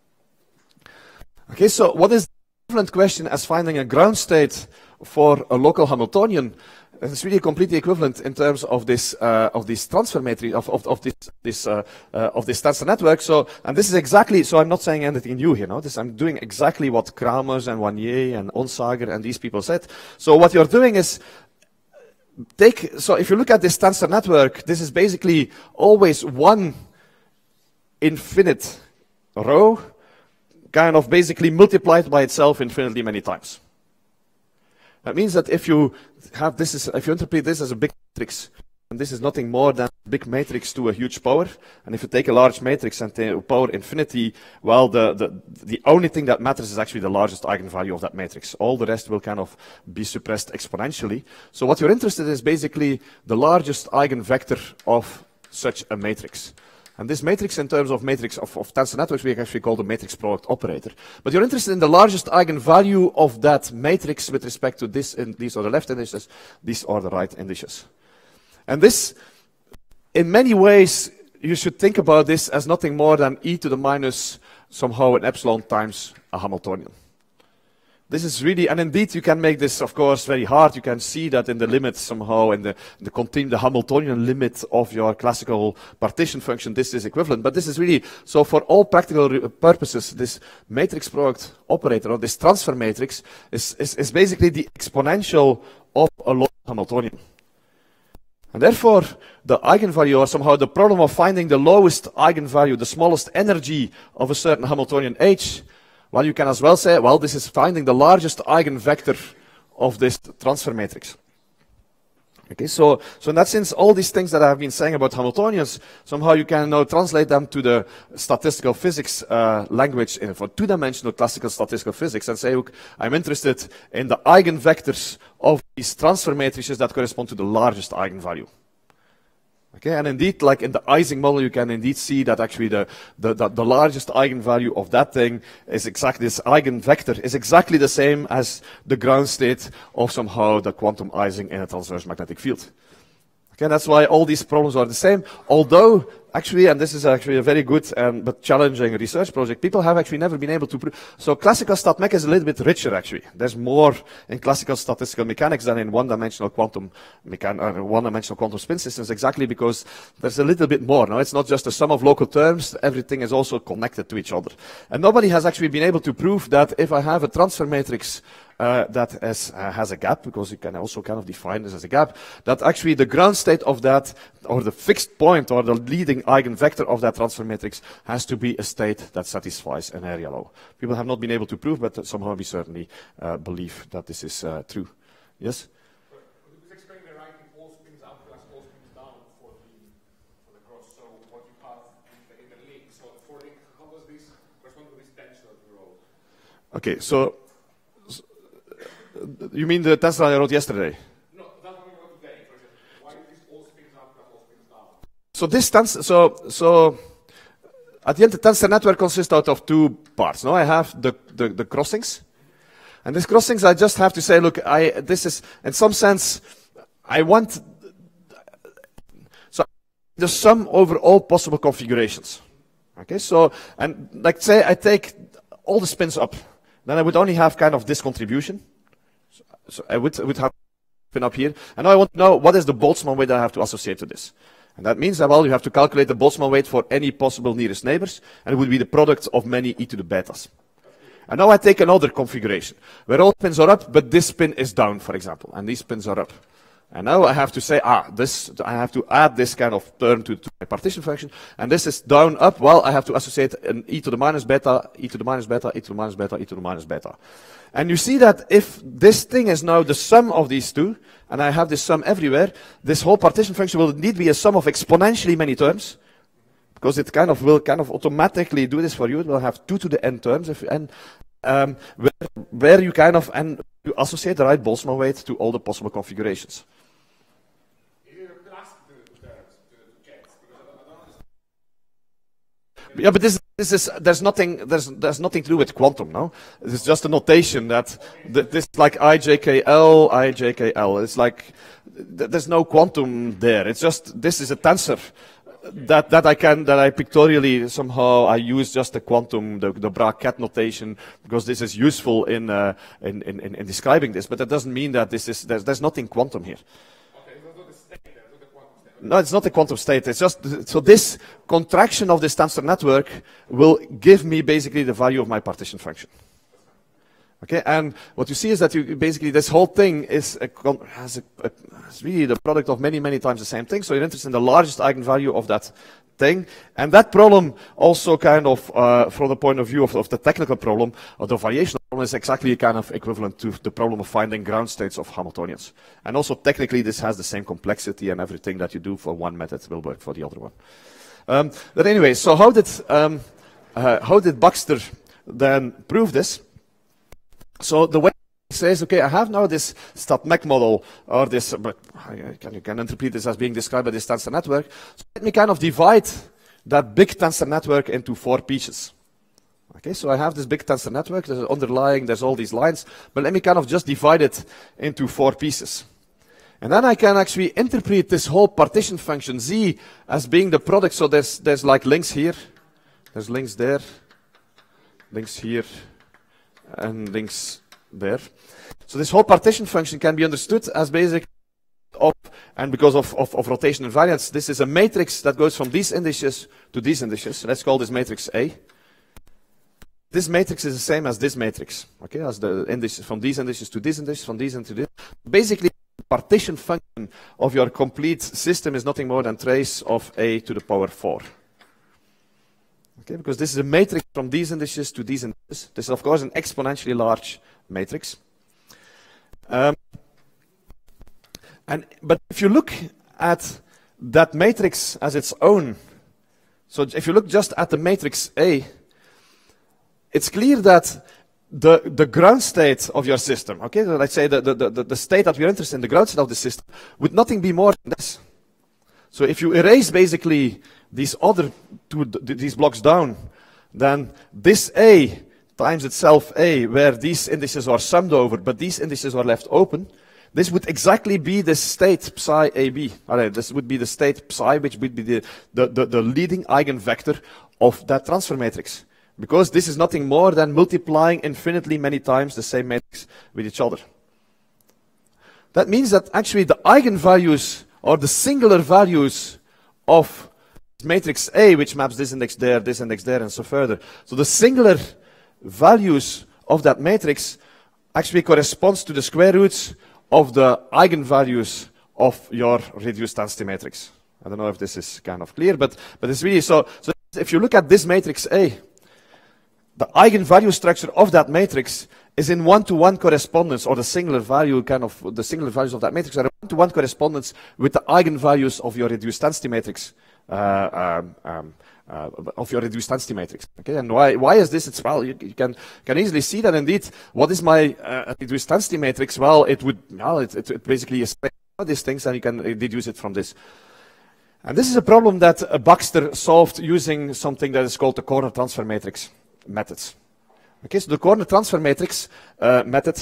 Okay, so what is the equivalent question as finding a ground state for a local Hamiltonian? It's really completely equivalent in terms of this transfer matrix of this tensor network. So, and this is exactly. So I'm not saying anything new here. No, I'm doing exactly what Kramers and Wannier and Onsager and these people said. So what you're doing is So if you look at this tensor network, this is basically always one infinite row, kind of basically multiplied by itself infinitely many times. That means that if you have this, if you interpret this as a big matrix, and this is nothing more than a big matrix to a huge power, and if you take a large matrix and power infinity, well, the only thing that matters is actually the largest eigenvalue of that matrix. All the rest will kind of be suppressed exponentially. So what you're interested in is basically the largest eigenvector of such a matrix. And this matrix, in terms of matrix of tensor networks, we actually call the matrix product operator. But you're interested in the largest eigenvalue of that matrix with respect to this, and these are the left indices, these are the right indices. And this, in many ways, you should think about this as nothing more than e to the minus somehow an epsilon times a Hamiltonian. This is really, and indeed you can make this, of course, very hard. You can see that in the limit somehow, in the Hamiltonian limit of your classical partition function, this is equivalent. But this is really, so for all practical purposes, this matrix product operator, or this transfer matrix, is basically the exponential of a local Hamiltonian. And therefore, the eigenvalue, or somehow the problem of finding the lowest eigenvalue, the smallest energy of a certain Hamiltonian H, well, you can as well say, well, this is finding the largest eigenvector of this transfer matrix. Okay, so in that sense, all these things that I've been saying about Hamiltonians, somehow you can now translate them to the statistical physics language for two-dimensional classical statistical physics and say, look, I'm interested in the eigenvectors of these transfer matrices that correspond to the largest eigenvalue. Okay, and indeed, like in the Ising model, you can indeed see that actually the largest eigenvalue of that thing is exactly, this eigenvector is exactly the same as the ground state of somehow the quantum Ising in a transverse magnetic field. Okay, that's why all these problems are the same, although actually, and this is actually a very good but challenging research project, people have actually never been able to prove. So classical StatMech is a little bit richer, actually. There's more in classical statistical mechanics than in one-dimensional quantum one-dimensional quantum spin systems, exactly because there's a little bit more. No, it's not just a sum of local terms. Everything is also connected to each other. And nobody has actually been able to prove that if I have a transfer matrix that has a gap, because you can also kind of define this as a gap, that actually the ground state of that, or the fixed point, or the leading eigenvector of that transfer matrix has to be a state that satisfies an area law. People have not been able to prove, but somehow we certainly believe that this is true. Yes? Could you explain the writing all spins up plus all spins down for the cross? So what you have in the link, so for link, how does this correspond to this tensor that we wrote? Okay, so you mean the tensor I wrote yesterday? No, that one we wrote today. Why is this all spins up plus all spins down? So this tensor, so at the end the tensor network consists out of two parts. No, I have the crossings, and these crossings I just have to say, look, this is in some sense I want the sum over all possible configurations. Okay, so and like say I take all the spins up, then I would only have kind of this contribution. So I would have spin up here, and now I want to know what is the Boltzmann weight I have to associate to this. And that means that, well, you have to calculate the Boltzmann weight for any possible nearest neighbors, and it would be the product of many e to the betas. And now I take another configuration, where all spins are up, but this spin is down, for example, and these spins are up. And now I have to say, I have to add this kind of term to my partition function, and this is down, up, well, I have to associate an e to the minus beta, e to the minus beta, e to the minus beta, e to the minus beta. And you see that if this thing is now the sum of these two, and I have this sum everywhere, this whole partition function will indeed be a sum of exponentially many terms, because it will automatically do this for you. It will have 2 to the n terms, where you you associate the right Boltzmann weight to all the possible configurations. Yeah, but there's nothing to do with quantum, no? It's just a notation that this is like IJKL. It's like there's no quantum there. It's just this is a tensor that I pictorially somehow I use just the quantum, the Bra-Ket notation, because this is useful in describing this. But that doesn't mean that there's nothing quantum here. No, it's not a quantum state. It's just, so this contraction of this tensor network will give me basically the value of my partition function. Okay, and what you see is that basically this whole thing is it's really the product of many, many times the same thing. So you're interested in the largest eigenvalue of that thing. And that problem also kind of, from the point of view of the technical problem, or the variational problem, is exactly kind of equivalent to the problem of finding ground states of Hamiltonians. And also technically this has the same complexity, and everything that you do for one method will work for the other one. But anyway, so how did Baxter then prove this? So the way he says, okay, I have now this StatMech model, or this, but you can interpret this as being described by this tensor network. So let me kind of divide that big tensor network into 4 pieces. Okay, so I have this big tensor network, there's underlying, there's all these lines, but let me kind of just divide it into 4 pieces. And then I can actually interpret this whole partition function Z as being the product. So there's like links here, there's links there, links here, and links there. So this whole partition function can be understood as basic and because of rotation invariance, this is a matrix that goes from these indices to these indices. Let's call this matrix A. This matrix is the same as this matrix, okay, as the indices from these indices to these indices, from these into this. Basically, the partition function of your complete system is nothing more than trace of A to the power 4. Okay, because this is a matrix from these indices to these indices. This is, of course, an exponentially large matrix. But if you look at that matrix as its own, so if you look just at the matrix A, it's clear that the ground state of your system, okay, so let's say the state that we're interested in, the ground state of the system, would nothing be more than this. So if you erase basically these other these blocks down, then this A times itself A, where these indices are summed over, but these indices are left open, This would exactly be the state psi AB. Alright, this would be the state psi, which would be the leading eigenvector of that transfer matrix. Because this is nothing more than multiplying infinitely many times the same matrix with each other. That means that actually the eigenvalues, or the singular values of matrix A, which maps this index there, and so further. So the singular values of that matrix actually corresponds to the square roots of the eigenvalues of your reduced density matrix. I don't know if this is kind of clear, but it's really so if you look at this matrix A, the eigenvalue structure of that matrix is in one-to-one correspondence, or the singular value the singular values of that matrix are in one-to-one correspondence with the eigenvalues of your reduced density matrix. Okay, and why is this? It's, well, you can easily see that indeed. What is my reduced density matrix? Well, it basically is these things, and you can deduce it from this. And this is a problem that Baxter solved using something that is called the corner transfer matrix methods. Okay, so the corner transfer matrix method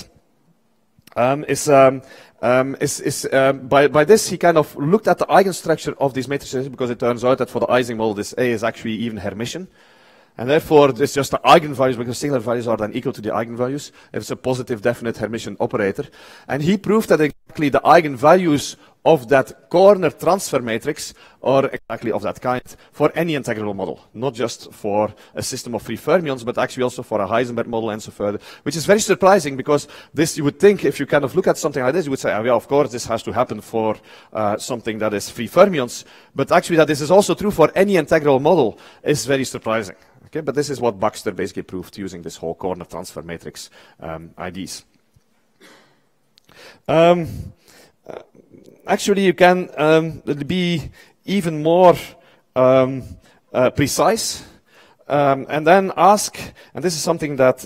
by this he kind of looked at the eigenstructure of these matrices, because it turns out that for the Ising model this A is actually even Hermitian. And therefore it's just the eigenvalues, because singular values are then equal to the eigenvalues. It's a positive definite Hermitian operator. And he proved that exactly the eigenvalues of that corner transfer matrix are exactly of that kind for any integrable model. Not just for a system of free fermions, but actually also for a Heisenberg model and so further. Which is very surprising, because this, you would think, if you kind of look at something like this, you would say, oh, yeah, of course this has to happen for something that is free fermions. But actually that this is also true for any integral model is very surprising. Okay, but this is what Baxter basically proved using this whole corner transfer matrix IDs. Actually, you can be even more precise, and then ask. And this is something that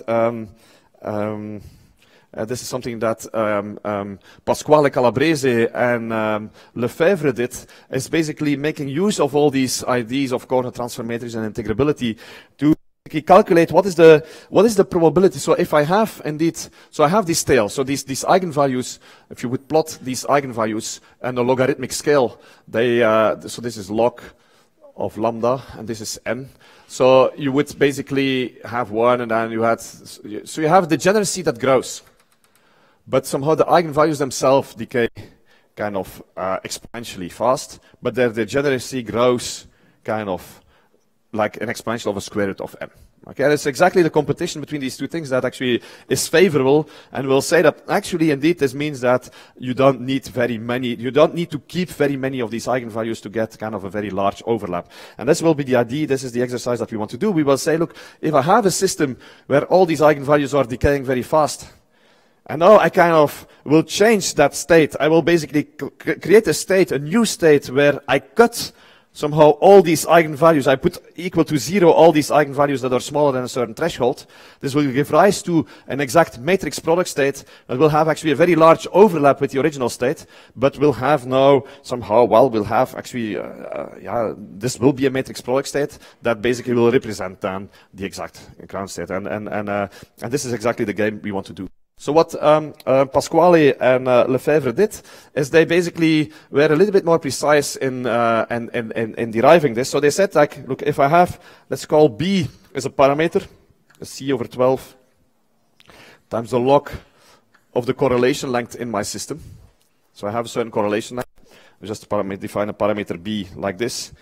Pasquale Calabrese and Lefebvre did, is basically making use of all these ideas of corner transfer matrix and integrability to calculate what is the probability. So if I have indeed, so I have these tails, so these eigenvalues, if you would plot these eigenvalues and a logarithmic scale, so this is log of lambda and this is n. So you would basically have one, and then you have degeneracy that grows. But somehow the eigenvalues themselves decay kind of exponentially fast, but their degeneracy grows kind of like an exponential of a square root of n. Okay, and it's exactly the competition between these two things that actually is favorable, and we'll say that actually indeed this means that you don't need to keep very many of these eigenvalues to get kind of a very large overlap. And this will be the idea, this is the exercise that we want to do. We will say, look, if I have a system where all these eigenvalues are decaying very fast, and now I kind of will change that state. I will basically create a state, a new state, where I cut somehow all these eigenvalues. I put equal to 0 all these eigenvalues that are smaller than a certain threshold. This will give rise to an exact matrix product state that will have actually a very large overlap with the original state, but will have now somehow, well, we'll have actually, this will be a matrix product state that basically will represent then the exact ground state. And this is exactly the game we want to do. So what Pasquale and Lefebvre did is they basically were a little bit more precise in deriving this. So they said, like, look, if I have, let's call B as a parameter, a C over 12 times the log of the correlation length in my system. So I have a certain correlation length. I just define a parameter B like this.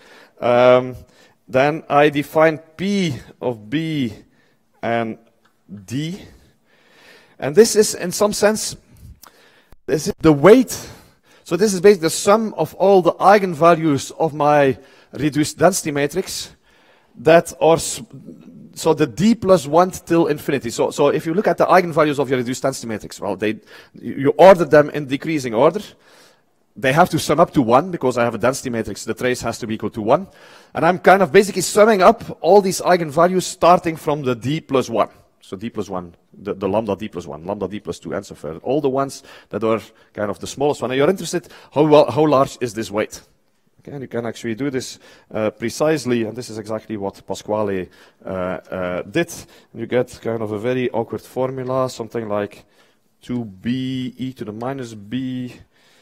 Then I define P of B and D. And this is, in some sense, this is the weight. So this is basically the sum of all the eigenvalues of my reduced density matrix that are, so the D plus 1 till infinity. So if you look at the eigenvalues of your reduced density matrix, well, you order them in decreasing order. They have to sum up to 1, because I have a density matrix. The trace has to be equal to 1. And I'm kind of basically summing up all these eigenvalues starting from the D plus 1. So D plus 1, the lambda D plus 1, lambda D plus 2, and so further. All the ones that are kind of the smallest one. And you're interested, how large is this weight? Okay, and you can actually do this precisely, and this is exactly what Pasquale did. You get kind of a very awkward formula, something like 2b e to the minus b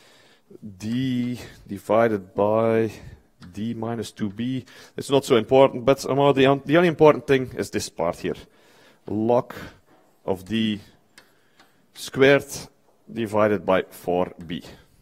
d divided by d minus 2b. It's not so important, but the only important thing is this part here. Log of d squared divided by 4b.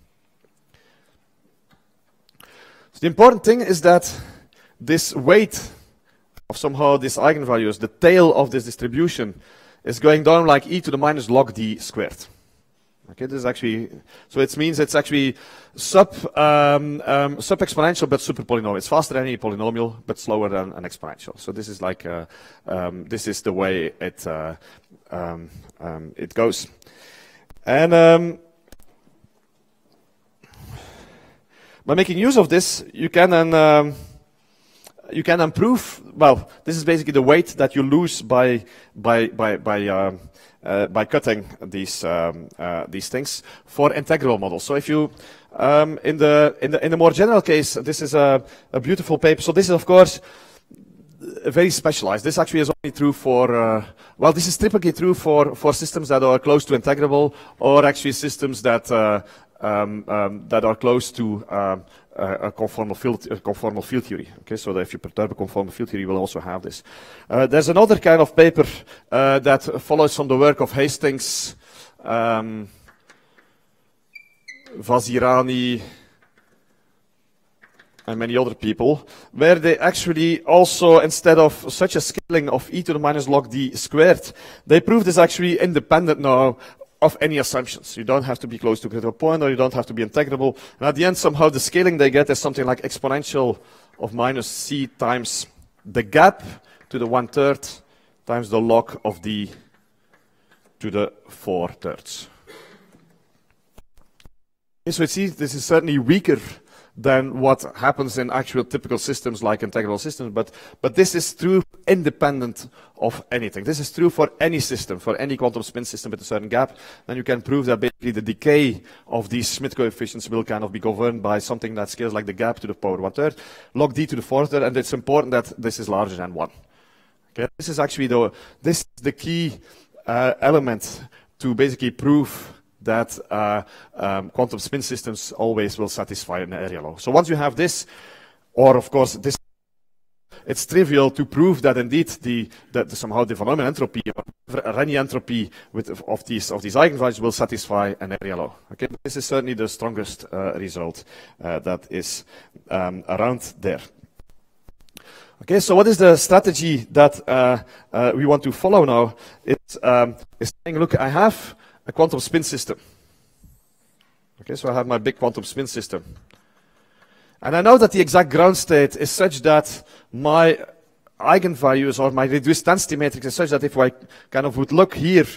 So the important thing is that this weight of somehow these eigenvalues, the tail of this distribution, is going down like e to the minus log d squared. Okay, this is actually, so it means it's actually sub-exponential but super polynomial. It's faster than any polynomial but slower than an exponential. So this is like, this is the way it goes. And by making use of this, you can then improve. Well, this is basically the weight that you lose by cutting these things for integral models. So if you in the more general case, this is a beautiful paper. So this is of course very specialized. This actually is only true for well, this is typically true for systems that are close to integrable, or actually systems that that are close to a conformal field theory. Okay, so that if you perturb a conformal field theory, you will also have this. There's another kind of paper that follows from the work of Hastings, Vazirani, and many other people, where they actually also, instead of such a scaling of e to the minus log d squared, they prove this actually independent now of any assumptions. You don't have to be close to a critical point, or you don't have to be integrable. And at the end, somehow the scaling they get is something like exponential of minus c times the gap to the 1/3 times the log of d to the 4/3. Okay, so you see, this is certainly weaker than what happens in actual typical systems like integral systems, but this is true independent of anything. This is true for any system, for any quantum spin system with a certain gap. Then you can prove that basically the decay of these Schmidt coefficients will kind of be governed by something that scales like the gap to the power 1/3, log d to the 4/3, and it's important that this is larger than 1. Okay, this is actually the key element to basically prove that quantum spin systems always will satisfy an area law. So once you have this, or of course this, it's trivial to prove that indeed somehow the von Neumann entropy or Renyi entropy of these eigenvalues will satisfy an area law. Okay, this is certainly the strongest result that is around there. Okay, so what is the strategy that we want to follow now? It's saying, look, I have a quantum spin system. Okay, so I have my big quantum spin system. And I know that the exact ground state is such that my eigenvalues or my reduced density matrix is such that if I kind of would look here,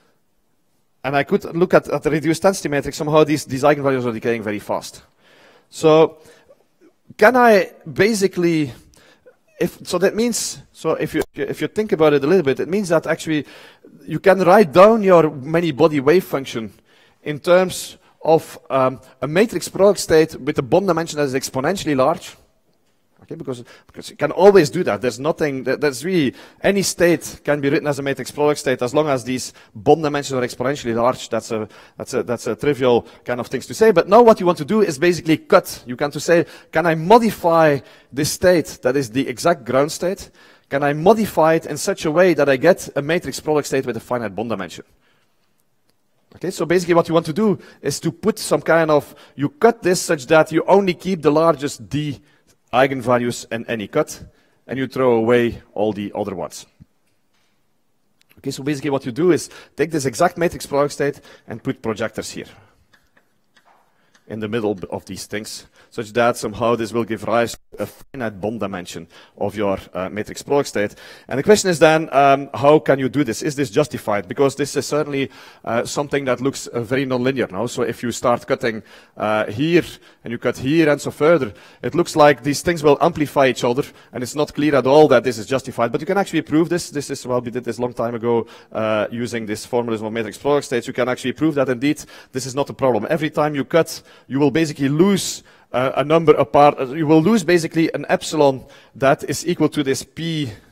and I could look at the reduced density matrix, somehow these eigenvalues are decaying very fast. So can I basically, if you think about it a little bit, it means that actually you can write down your many body wave function in terms of a matrix product state with a Bond dimension that is exponentially large. Okay, because you can always do that. There's nothing, there's really, any state can be written as a matrix product state as long as these Bond dimensions are exponentially large. That's a trivial kind of things to say. But now what you want to do is basically cut. You can to say, can I modify this state that is the exact ground state? Can I modify it in such a way that I get a matrix product state with a finite Bond dimension? Okay, so basically what you want to do is to put some kind of, you cut this such that you only keep the largest d eigenvalues in any cut, and you throw away all the other ones. Okay, so basically what you do is take this exact matrix product state and put projectors here in the middle of these things, such that somehow this will give rise to a finite Bond dimension of your matrix product state. And the question is then, how can you do this? Is this justified? Because this is certainly something that looks very nonlinear now. So if you start cutting here, and you cut here and so further, it looks like these things will amplify each other, and it's not clear at all that this is justified. But you can actually prove this. This is, well, we did this a long time ago using this formalism of matrix product states. You can actually prove that indeed this is not a problem. Every time you cut, you will basically lose a number apart. You will lose basically an epsilon that is equal to this p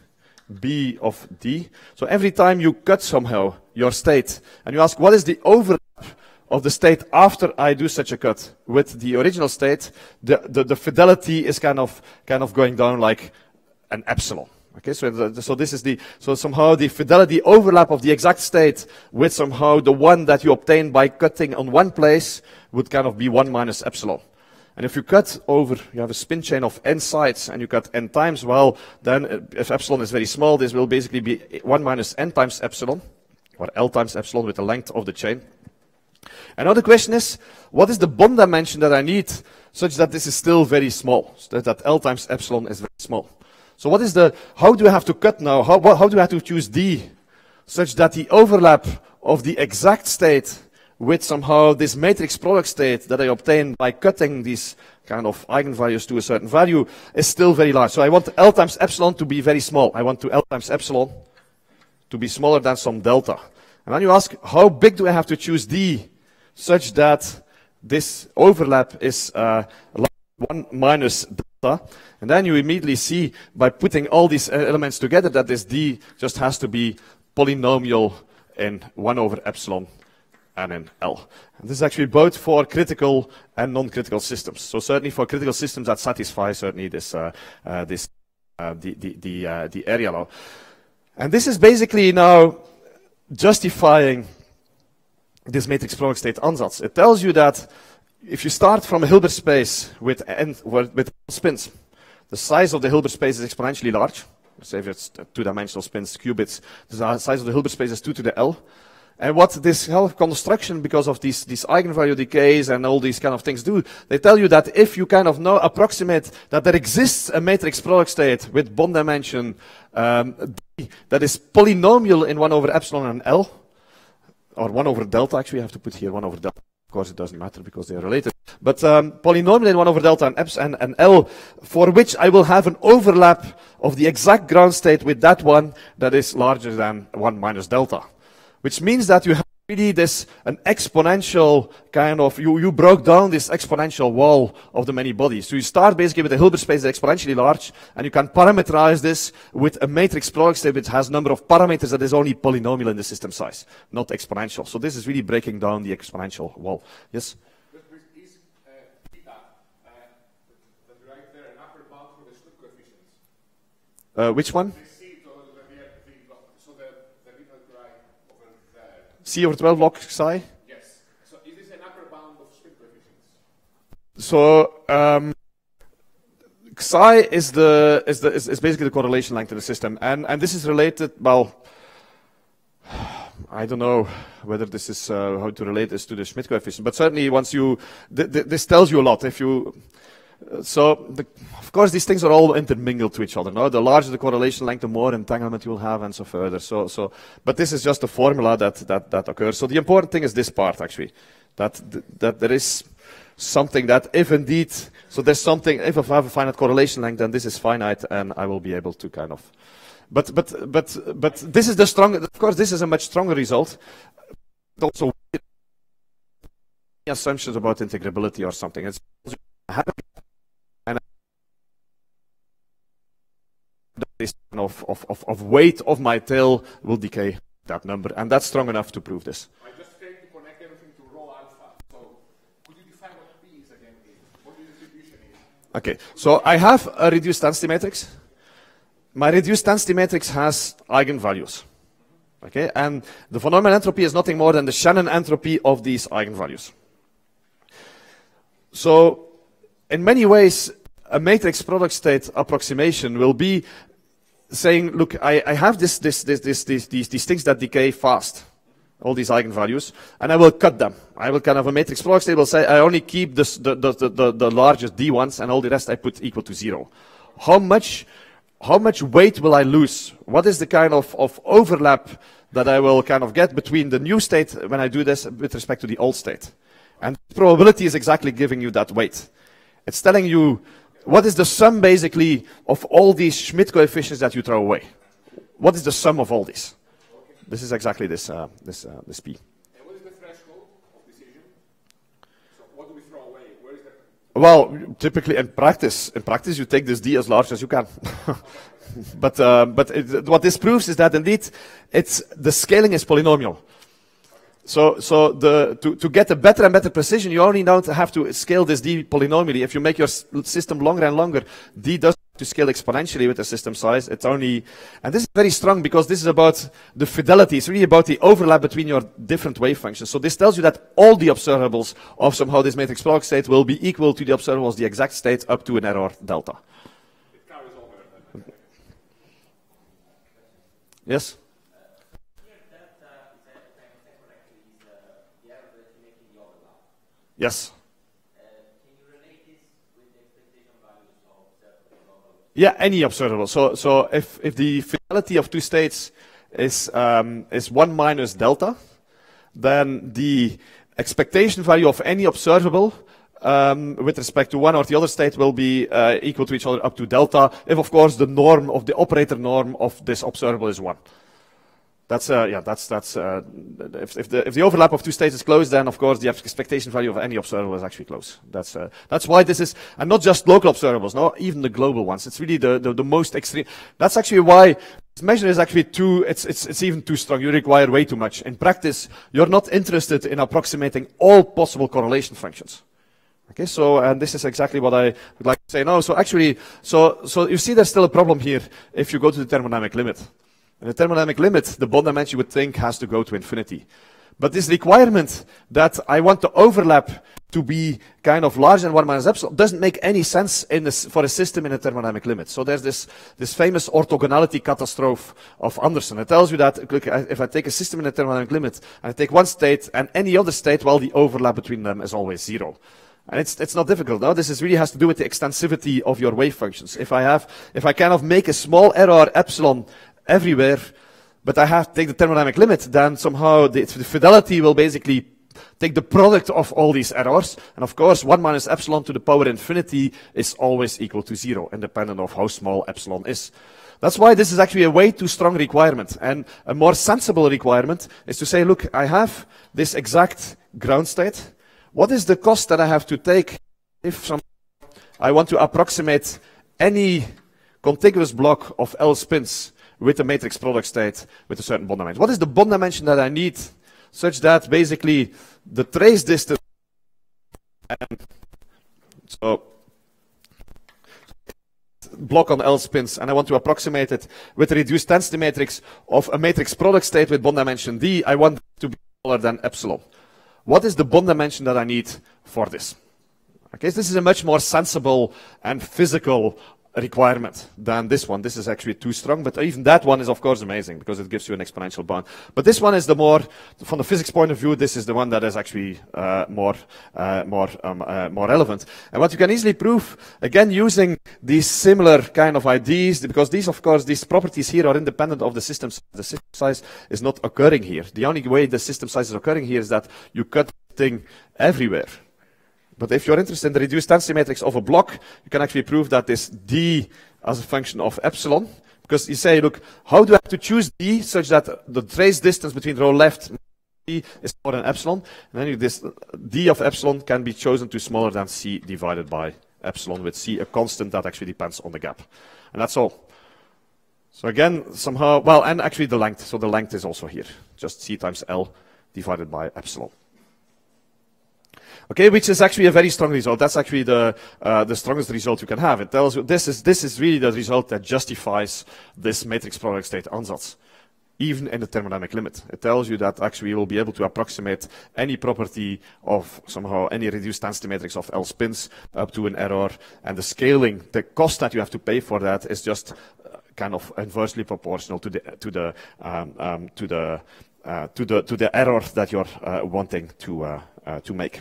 B of D. So every time you cut somehow your state, and you ask what is the overlap of the state after I do such a cut with the original state, the fidelity is kind of going down like an epsilon. Okay, so this is so somehow the fidelity overlap of the exact state with somehow the one that you obtain by cutting on one place would kind of be 1 minus epsilon. And if you cut over, you have a spin chain of n sides, and you cut n times, well, then if epsilon is very small, this will basically be 1 minus n times epsilon, or L times epsilon with the length of the chain. And now the question is, what is the bond dimension that I need such that this is still very small, so that L times epsilon is very small? So what is how do I have to cut now? How do I have to choose D such that the overlap of the exact state with somehow this matrix product state that I obtain by cutting these kind of eigenvalues to a certain value is still very large. So I want L times epsilon to be very small. I want L times epsilon to be smaller than some delta. And then you ask, how big do I have to choose D such that this overlap is 1 minus delta? And then you immediately see by putting all these elements together that this D just has to be polynomial in 1 over epsilon and in L. And this is actually both for critical and non-critical systems. So certainly for critical systems that satisfy certainly this the area law. And this is basically now justifying this matrix product state ansatz. It tells you that if you start from a Hilbert space with spins, the size of the Hilbert space is exponentially large. Say if it's two-dimensional spins, qubits, the size of the Hilbert space is 2 to the L. And what this whole construction, because of these eigenvalue decays and all these kind of things do, they tell you that if you kind of approximate that there exists a matrix product state with bond dimension D that is polynomial in 1 over epsilon and L, or 1 over delta, actually I have to put here 1 over delta. Of course, it doesn't matter because they are related. But polynomial in 1 over delta and L, for which I will have an overlap of the exact ground state with that one that is larger than 1 minus delta. Which means that you have really an exponential kind of, you broke down this exponential wall of the many bodies. So you start basically with a Hilbert space that's exponentially large, and you can parameterize this with a matrix product state which has number of parameters that is only polynomial in the system size, not exponential. So this is really breaking down the exponential wall. Yes? Is theta, right there, an upper bound for the Schmidt coefficients? Which one? C over 12 log psi? Yes. So is this an upper bound of Schmidt coefficients? So psi is basically the correlation length in the system, and this is related. Well, I don't know whether this is how to relate this to the Schmidt coefficient, but certainly once you this tells you a lot. If you of course, these things are all intermingled to each other. No? The larger the correlation length, the more entanglement you will have, and so further. But this is just a formula that occurs. So the important thing is this part, actually, that there is something that if indeed, so there's something, if I have a finite correlation length, then this is finite, and I will be able to kind of. But this is the strong. Of course, this is a much stronger result. Also, assumptions about integrability or something. It's this of weight of my tail will decay that number, and that's strong enough to prove this. I just failed to connect everything to rho alpha. So could you define what P is again? What the distribution is? Okay, so I have a reduced density matrix. My reduced density matrix has eigenvalues. Okay, and the von Neumann entropy is nothing more than the Shannon entropy of these eigenvalues. So in many ways, a matrix product state approximation will be saying, look, I have these things that decay fast, all these eigenvalues, and I will cut them. I will kind of a matrix product state will say I only keep the largest D ones, and all the rest I put equal to 0. How much weight will I lose? What is the kind of overlap that I will kind of get between the new state when I do this with respect to the old state? And probability is exactly giving you that weight. It's telling you what is the sum basically of all these Schmidt coefficients that you throw away. What is the sum of all these? This is exactly this P. And what is the threshold of decision? So what do we throw away? Where is Well, typically in practice you take this D as large as you can. But what this proves is that indeed the scaling is polynomial. So to get a better and better precision, you only now have to scale this D polynomially. If you make your system longer and longer, D does to scale exponentially with the system size. It's only, and this is very strong because this is about the fidelity. It's really about the overlap between your different wave functions. So this tells you that all the observables of somehow this matrix product state will be equal to the observables, the exact state, up to an error delta. It carries over. Yes? Yes. Can you relate this with the expectation values of observable? Yeah, any observable. So if the fidelity of two states is 1 minus delta, then the expectation value of any observable with respect to one or the other state will be equal to each other up to delta, if of course the norm of the operator norm of this observable is 1. That's if the overlap of two states is close, then of course the expectation value of any observable is actually close. That's why this is, and not just local observables, no, even the global ones. It's really the most extreme. That's actually why this measure is actually it's even too strong. You require way too much. In practice, you're not interested in approximating all possible correlation functions. Okay, so, and this is exactly what I would like to say now. So actually, so you see there's still a problem here if you go to the thermodynamic limit. In the thermodynamic limit, the bond dimension you would think has to go to infinity. But this requirement that I want the overlap to be kind of larger than 1 minus epsilon doesn't make any sense for a system in a thermodynamic limit. So there's this famous orthogonality catastrophe of Anderson. It tells you that, look, if I take a system in a thermodynamic limit, and I take one state and any other state, well, the overlap between them is always 0. And it's not difficult, no? This really has to do with the extensivity of your wave functions. If I kind of make a small error epsilon everywhere, but I have to take the thermodynamic limit, then somehow the fidelity will basically take the product of all these errors. And of course, 1 minus epsilon to the power infinity is always equal to 0, independent of how small epsilon is. That's why this is actually a way too strong requirement. And a more sensible requirement is to say, look, I have this exact ground state. What is the cost that I have to take if I want to approximate any contiguous block of L spins with the matrix product state with a certain bond dimension? What is the bond dimension that I need such that basically the trace distance, and so block on L spins, and I want to approximate it with a reduced density matrix of a matrix product state with bond dimension D, I want it to be smaller than epsilon. What is the bond dimension that I need for this? Okay, so this is a much more sensible and physical requirement than this one. This is actually too strong, but even that one is of course amazing because it gives you an exponential bound. But this one is the more, from the physics point of view, this is the one that is actually more relevant. And what you can easily prove, again, using these similar kind of ideas, because these, of course, these properties here are independent of the system size. The system size is not occurring here. The only way the system size is occurring here is that you cut the thing everywhere. But if you're interested in the reduced density matrix of a block, you can actually prove that this D as a function of epsilon, because you say, look, how do I have to choose D such that the trace distance between row left and D is more than epsilon? And then this D of epsilon can be chosen to smaller than C divided by epsilon, with C a constant that actually depends on the gap. And that's all. So again, somehow, well, and actually the length. So the length is also here, just C times L divided by epsilon. Okay, which is actually a very strong result. That's actually the strongest result you can have. It tells you this is really the result that justifies this matrix product state ansatz, even in the thermodynamic limit. It tells you that actually you will be able to approximate any property of somehow any reduced density matrix of L spins up to an error, and the scaling, the cost that you have to pay for that is just kind of inversely proportional to the error that you're wanting to make.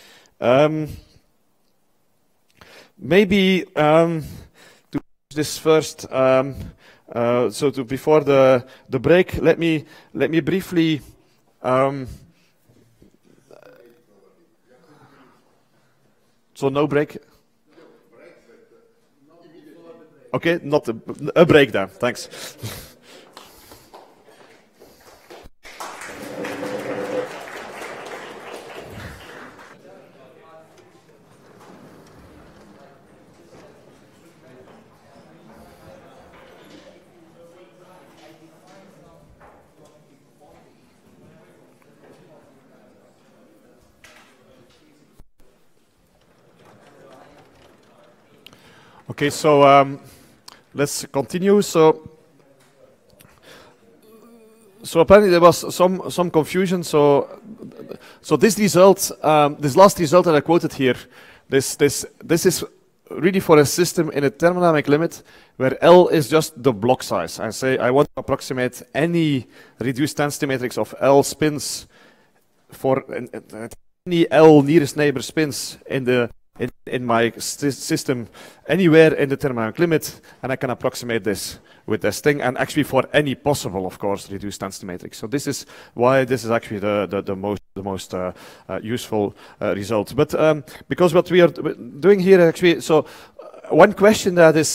Maybe to this first, before the break, let me briefly. So no break. Okay, not a break then. Thanks. Okay, so let's continue. So apparently there was some confusion. So this result, this last result that I quoted here, this is really for a system in a thermodynamic limit where L is just the block size. I say I want to approximate any reduced density matrix of L spins for any L nearest neighbor spins in my system anywhere in the thermodynamic limit, and I can approximate this with this thing, and actually for any possible, of course, reduced density matrix. So this is why this is actually the most useful result. But because what we are doing here actually, so one question that is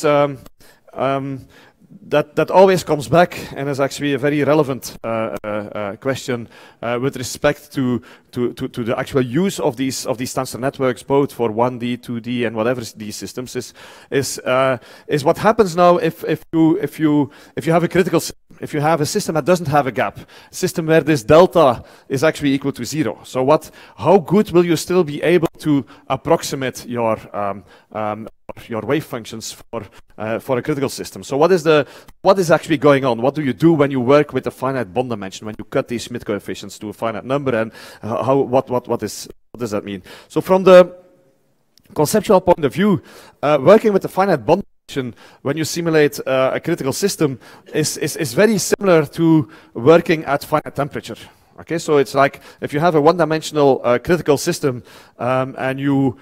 that always comes back and is actually a very relevant question with respect to the actual use of these tensor networks, both for 1D, 2D, and whatever these systems is what happens now if you have a critical system, if you have a system that doesn't have a gap, a system where this delta is actually equal to 0. So how good will you still be able to approximate your wave functions for a critical system? So what is actually going on? What do you do when you work with a finite bond dimension, when you cut these Schmidt coefficients to a finite number, and what does that mean? So from the conceptual point of view, working with a finite bond dimension when you simulate a critical system is very similar to working at finite temperature. Okay, so it's like if you have a one-dimensional critical system and you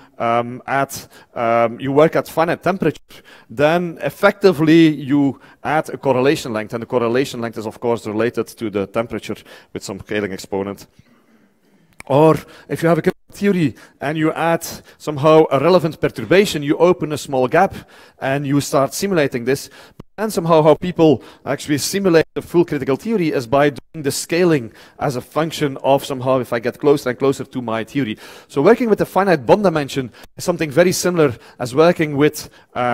work at finite temperature, then effectively you add a correlation length, and the correlation length is of course related to the temperature with some scaling exponent. Or if you have a theory and you add somehow a relevant perturbation, you open a small gap and you start simulating this. And somehow how people actually simulate the full critical theory is by doing the scaling as a function of somehow if I get closer and closer to my theory. So working with a finite bond dimension is something very similar as working with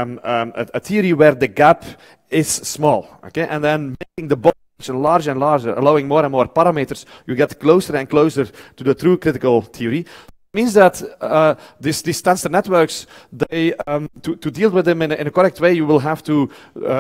a theory where the gap is small, okay, and then making the bond dimension larger and larger, allowing more and more parameters, you get closer and closer to the true critical theory. Means that these tensor networks, they to deal with them in a correct way, you will have to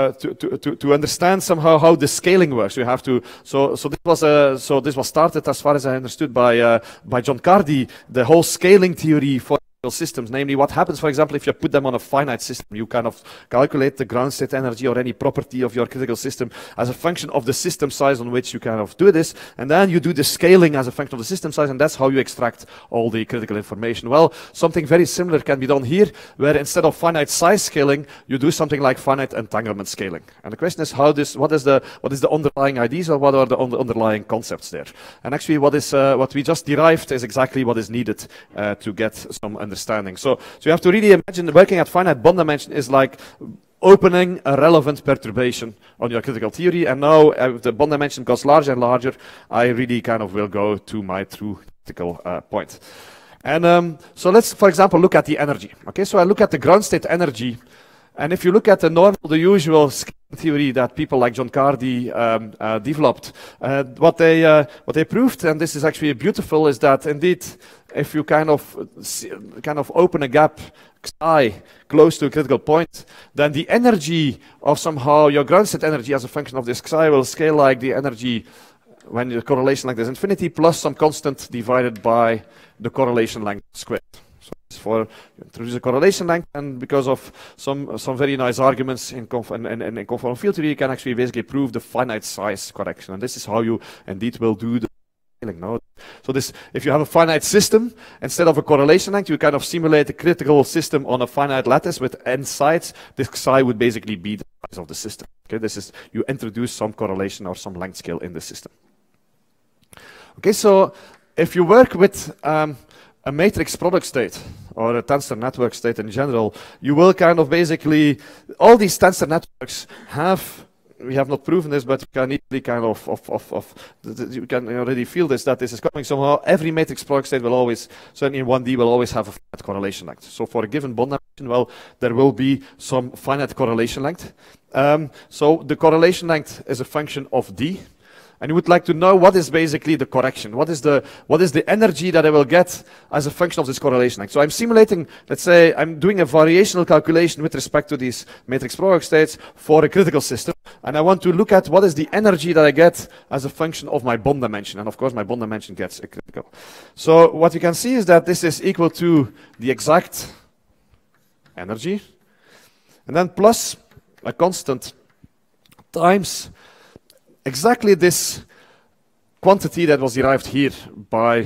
understand somehow how the scaling works. You have to so this was started, as far as I understood, by John Cardy, the whole scaling theory for systems, namely what happens, for example, if you put them on a finite system. You kind of calculate the ground state energy or any property of your critical system as a function of the system size on which you kind of do this, and then you do the scaling as a function of the system size, and that's how you extract all the critical information. Well, something very similar can be done here, where instead of finite size scaling, you do something like finite entanglement scaling. And the question is what is the underlying ideas, or what are the underlying concepts there? And actually what we just derived is exactly what is needed to get some understanding. So you have to really imagine working at finite bond dimension is like opening a relevant perturbation on your critical theory, and now if the bond dimension goes larger and larger, I really kind of will go to my true critical point. And so let's, for example, look at the energy. Okay, so I look at the ground state energy, and if you look at the usual theory that people like John Cardy developed, what they proved, and this is actually beautiful, is that indeed, if you kind of open a gap psi close to a critical point, then the energy of somehow your ground state energy as a function of this psi will scale like the energy when the correlation length is infinity plus some constant divided by the correlation length squared. For introduce a correlation length, and because of some very nice arguments in conformal field theory, you can actually basically prove the finite size correction, and this is how you indeed will do the scaling. No? So this, if you have a finite system, instead of a correlation length, you kind of simulate a critical system on a finite lattice with n sides. This psi would basically be the size of the system. Okay, this is, you introduce some correlation or some length scale in the system. Okay, so if you work with a matrix product state or a tensor network state in general, you will kind of basically, all these tensor networks have, we have not proven this, but you can easily kind of you can already feel this, that this is coming somehow. Every matrix product state will always, certainly in 1D, will always have a finite correlation length. So for a given bond dimension, well, there will be some finite correlation length. So the correlation length is a function of D. And you would like to know what is basically the correction. What is the energy that I will get as a function of this correlation length. So I'm simulating, let's say, I'm doing a variational calculation with respect to these matrix Proberg states for a critical system. And I want to look at what is the energy that I get as a function of my bond dimension. And of course, my bond dimension gets a critical. So what you can see is that this is equal to the exact energy. And then plus a constant times exactly this quantity that was derived here by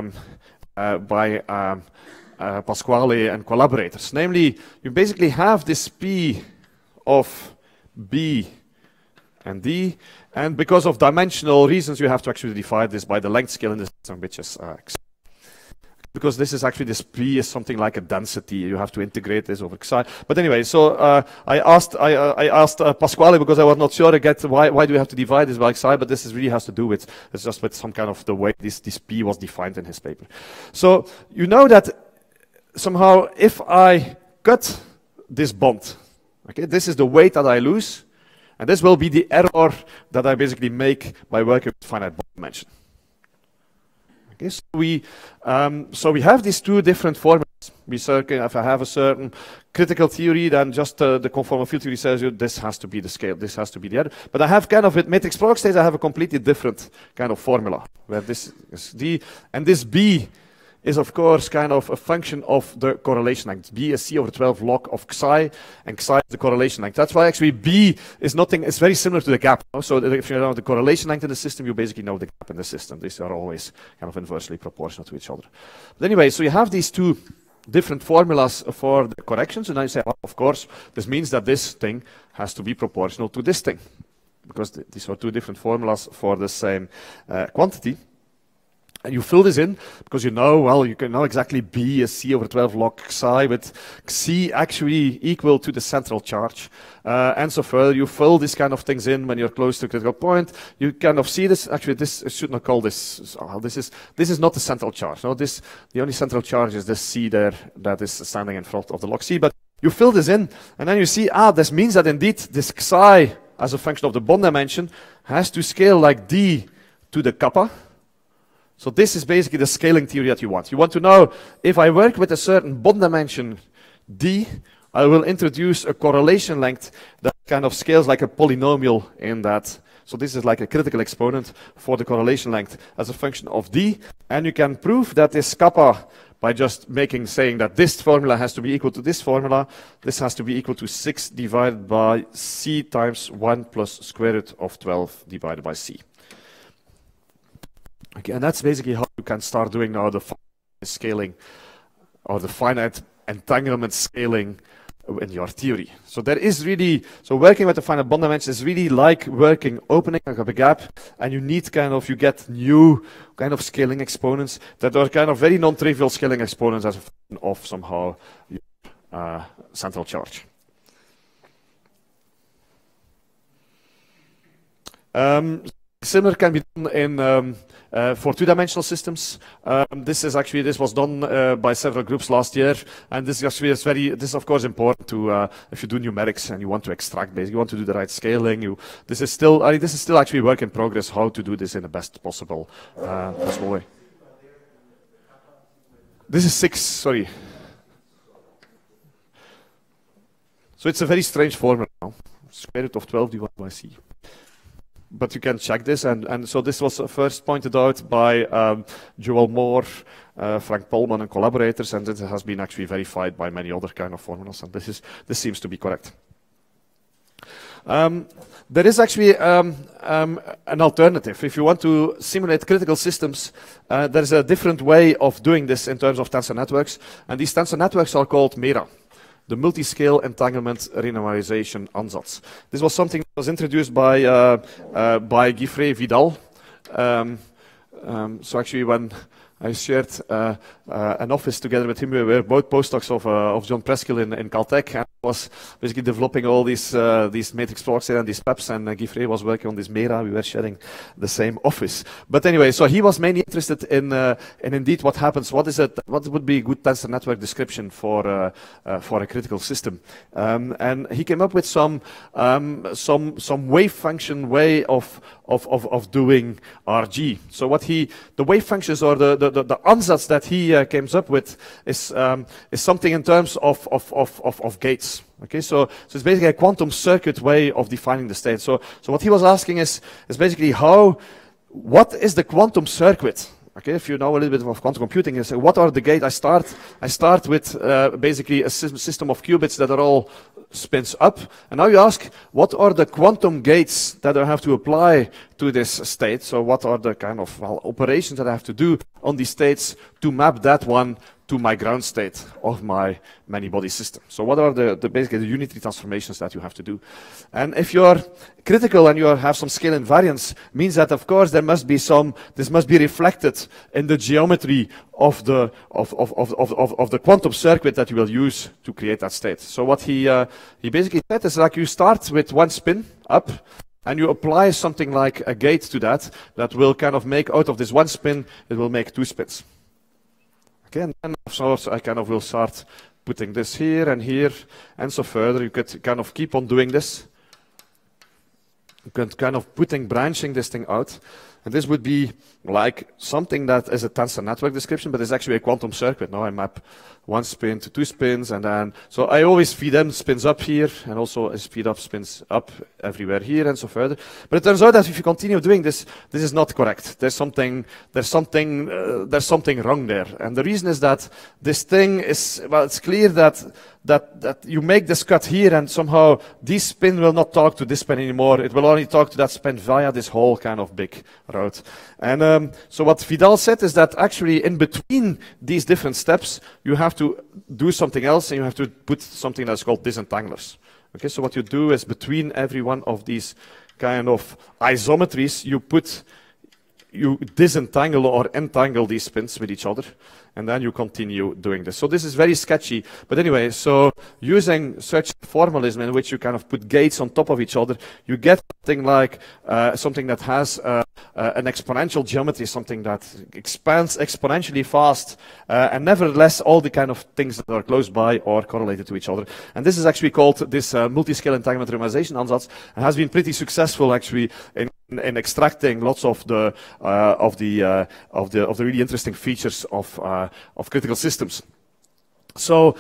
Pasquale and collaborators. Namely, you basically have this P of B and D, and because of dimensional reasons, you have to actually divide this by the length scale in the system, which is X. Because this is actually, this P is something like a density. You have to integrate this over Xi. But anyway, so I asked Pasquale because I was not sure again why do we have to divide this by Xi, but this is really has to do with, it's just with some kind of the way this P was defined in his paper. So you know that somehow if I cut this bond, okay, this is the weight that I lose, and this will be the error that I basically make by working with finite bond dimension. Okay, so we have these two different formulas. If I have a certain critical theory, then just the conformal field theory says you this has to be the scale, this has to be the other. But I have kind of with matrix Proberg states, I have a completely different kind of formula where this is D and this B is of course kind of a function of the correlation length. B is C over 12 log of Xi, and Xi is the correlation length. That's why actually B is nothing, it's very similar to the gap. So if you know the correlation length in the system, you basically know the gap in the system. These are always kind of inversely proportional to each other. But anyway, so you have these two different formulas for the corrections, and then you say, well, of course, this means that this thing has to be proportional to this thing, because these are two different formulas for the same quantity. And you fill this in because you know, well, you can know exactly B is C over 12 log Xi, with C actually equal to the central charge. And so further, you fill these kind of things in when you're close to a critical point. You kind of see this, actually this, I should not call this, this is not the central charge. No, the only central charge is this C there that is standing in front of the log C. But you fill this in, and then you see, this means that indeed this Xi as a function of the bond dimension has to scale like D to the kappa. So this is basically the scaling theory that you want. You want to know, if I work with a certain bond dimension D, I will introduce a correlation length that kind of scales like a polynomial in that. So this is like a critical exponent for the correlation length as a function of D. And you can prove that this kappa by just saying that this formula has to be equal to this formula. This has to be equal to 6 divided by C times 1 plus square root of 12 divided by C. Okay, and that's basically how you can start doing now the scaling or the finite entanglement scaling in your theory. So there is really, so working with the finite bond dimension is really like opening up a gap, and you need you get new kind of scaling exponents that are kind of very non-trivial scaling exponents as a function of somehow your central charge. Similar can be done in for two-dimensional systems. This was done by several groups last year, and this is this is of course important to if you do numerics and you want to extract, basically you want to do the right scaling. This is still actually work in progress how to do this in the best possible way. This is 6. Sorry. So it's a very strange formula now. Square root of 12 divided by C. But you can check this, and so this was first pointed out by Joel Moore, Frank Polman, and collaborators, and it has been actually verified by many other kind of formulas, and this seems to be correct. There is actually an alternative. If you want to simulate critical systems, there is a different way of doing this in terms of tensor networks, and these tensor networks are called MERA, the multi-scale entanglement renormalization ansatz. This was something that was introduced by Guifrey Vidal. So actually, when I shared an office together with him, we were both postdocs of John Preskill in Caltech. And was basically developing all these matrix products and these PEPs, and Guy Frey was working on this Mera. We were sharing the same office. But anyway, so he was mainly interested in indeed what happens. What would be a good tensor network description for a critical system? And he came up with some wave function way of doing RG. So the wave functions, or the ansatz that he came up with is something in terms of gates. Okay, so it's basically a quantum circuit way of defining the state. So what he was asking is basically what is the quantum circuit? Okay, if you know a little bit of quantum computing, you say, what are the gates? I start with basically a system of qubits that are all spins up. And now you ask, what are the quantum gates that I have to apply to this state? So what are the kind of operations that I have to do on these states to map that one to my ground state of my many-body system? So what are basically the unitary transformations that you have to do? And if you're critical and you have some scale invariance, means that of course this must be reflected in the geometry of the quantum circuit that you will use to create that state. So what he basically said is, like, you start with one spin up, and you apply something like a gate to that will kind of make, out of this one spin, it will make two spins. Okay, and then I kind of will start putting this here, and so further. You could kind of keep on doing this. You can kind of branching this thing out. And this would be like something that is a tensor network description, but it's actually a quantum circuit. Now I map one spin to two spins, and then, so I always feed in spins up here, and also I speed up spins up everywhere here, and so further. But it turns out that if you continue doing this, this is not correct. There's something wrong there. And the reason is that this thing is, well, it's clear that you make this cut here, and somehow this spin will not talk to this spin anymore. It will only talk to that spin via this whole kind of big route. And so what Vidal said is that actually in between these different steps, you have to do something else, and you have to put something that's called disentanglers. Okay, so what you do is between every one of these kind of isometries, you disentangle or entangle these spins with each other, and then you continue doing this. So this is very sketchy, but anyway, so using such formalism in which you kind of put gates on top of each other, you get something like something that has an exponential geometry, something that expands exponentially fast, and nevertheless all the kind of things that are close by are correlated to each other. And this is actually called this multi-scale entanglement renormalization ansatz, and has been pretty successful actually in extracting lots of the really interesting features of critical systems. So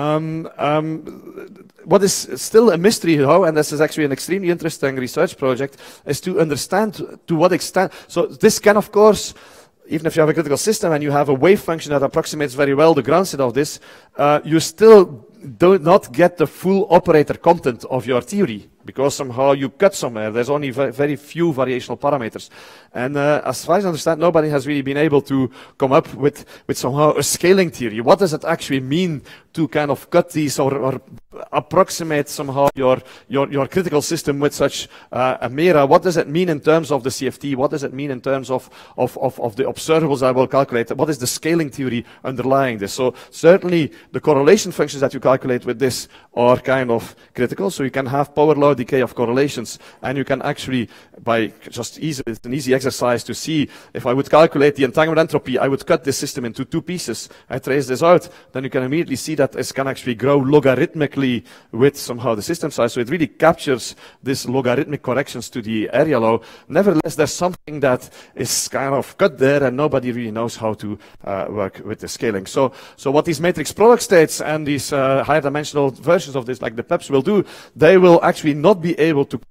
what is still a mystery, though, and this is actually an extremely interesting research project, is to understand to what extent. So this can, of course, even if you have a critical system and you have a wave function that approximates very well the ground state of this, you still do not get the full operator content of your theory, because somehow you cut somewhere. There's only very few variational parameters. And as far as I understand, nobody has really been able to come up with somehow a scaling theory. What does it actually mean to kind of cut these or approximate somehow your critical system with such a Mera? What does it mean in terms of the CFT? What does it mean in terms of the observables I will calculate? What is the scaling theory underlying this? So certainly the correlation functions that you calculate with this are kind of critical. So you can have power law decay of correlations, and you can actually, by just it's an easy exercise to see, if I would calculate the entanglement entropy, I would cut this system into two pieces. I trace this out, then you can immediately see that it can actually grow logarithmically with somehow the system size. So it really captures this logarithmic corrections to the area law. Nevertheless, there's something that is kind of cut there, and nobody really knows how to work with the scaling. So what these matrix product states and these higher dimensional versions of this, like the PEPs, will do, they will actually not be able to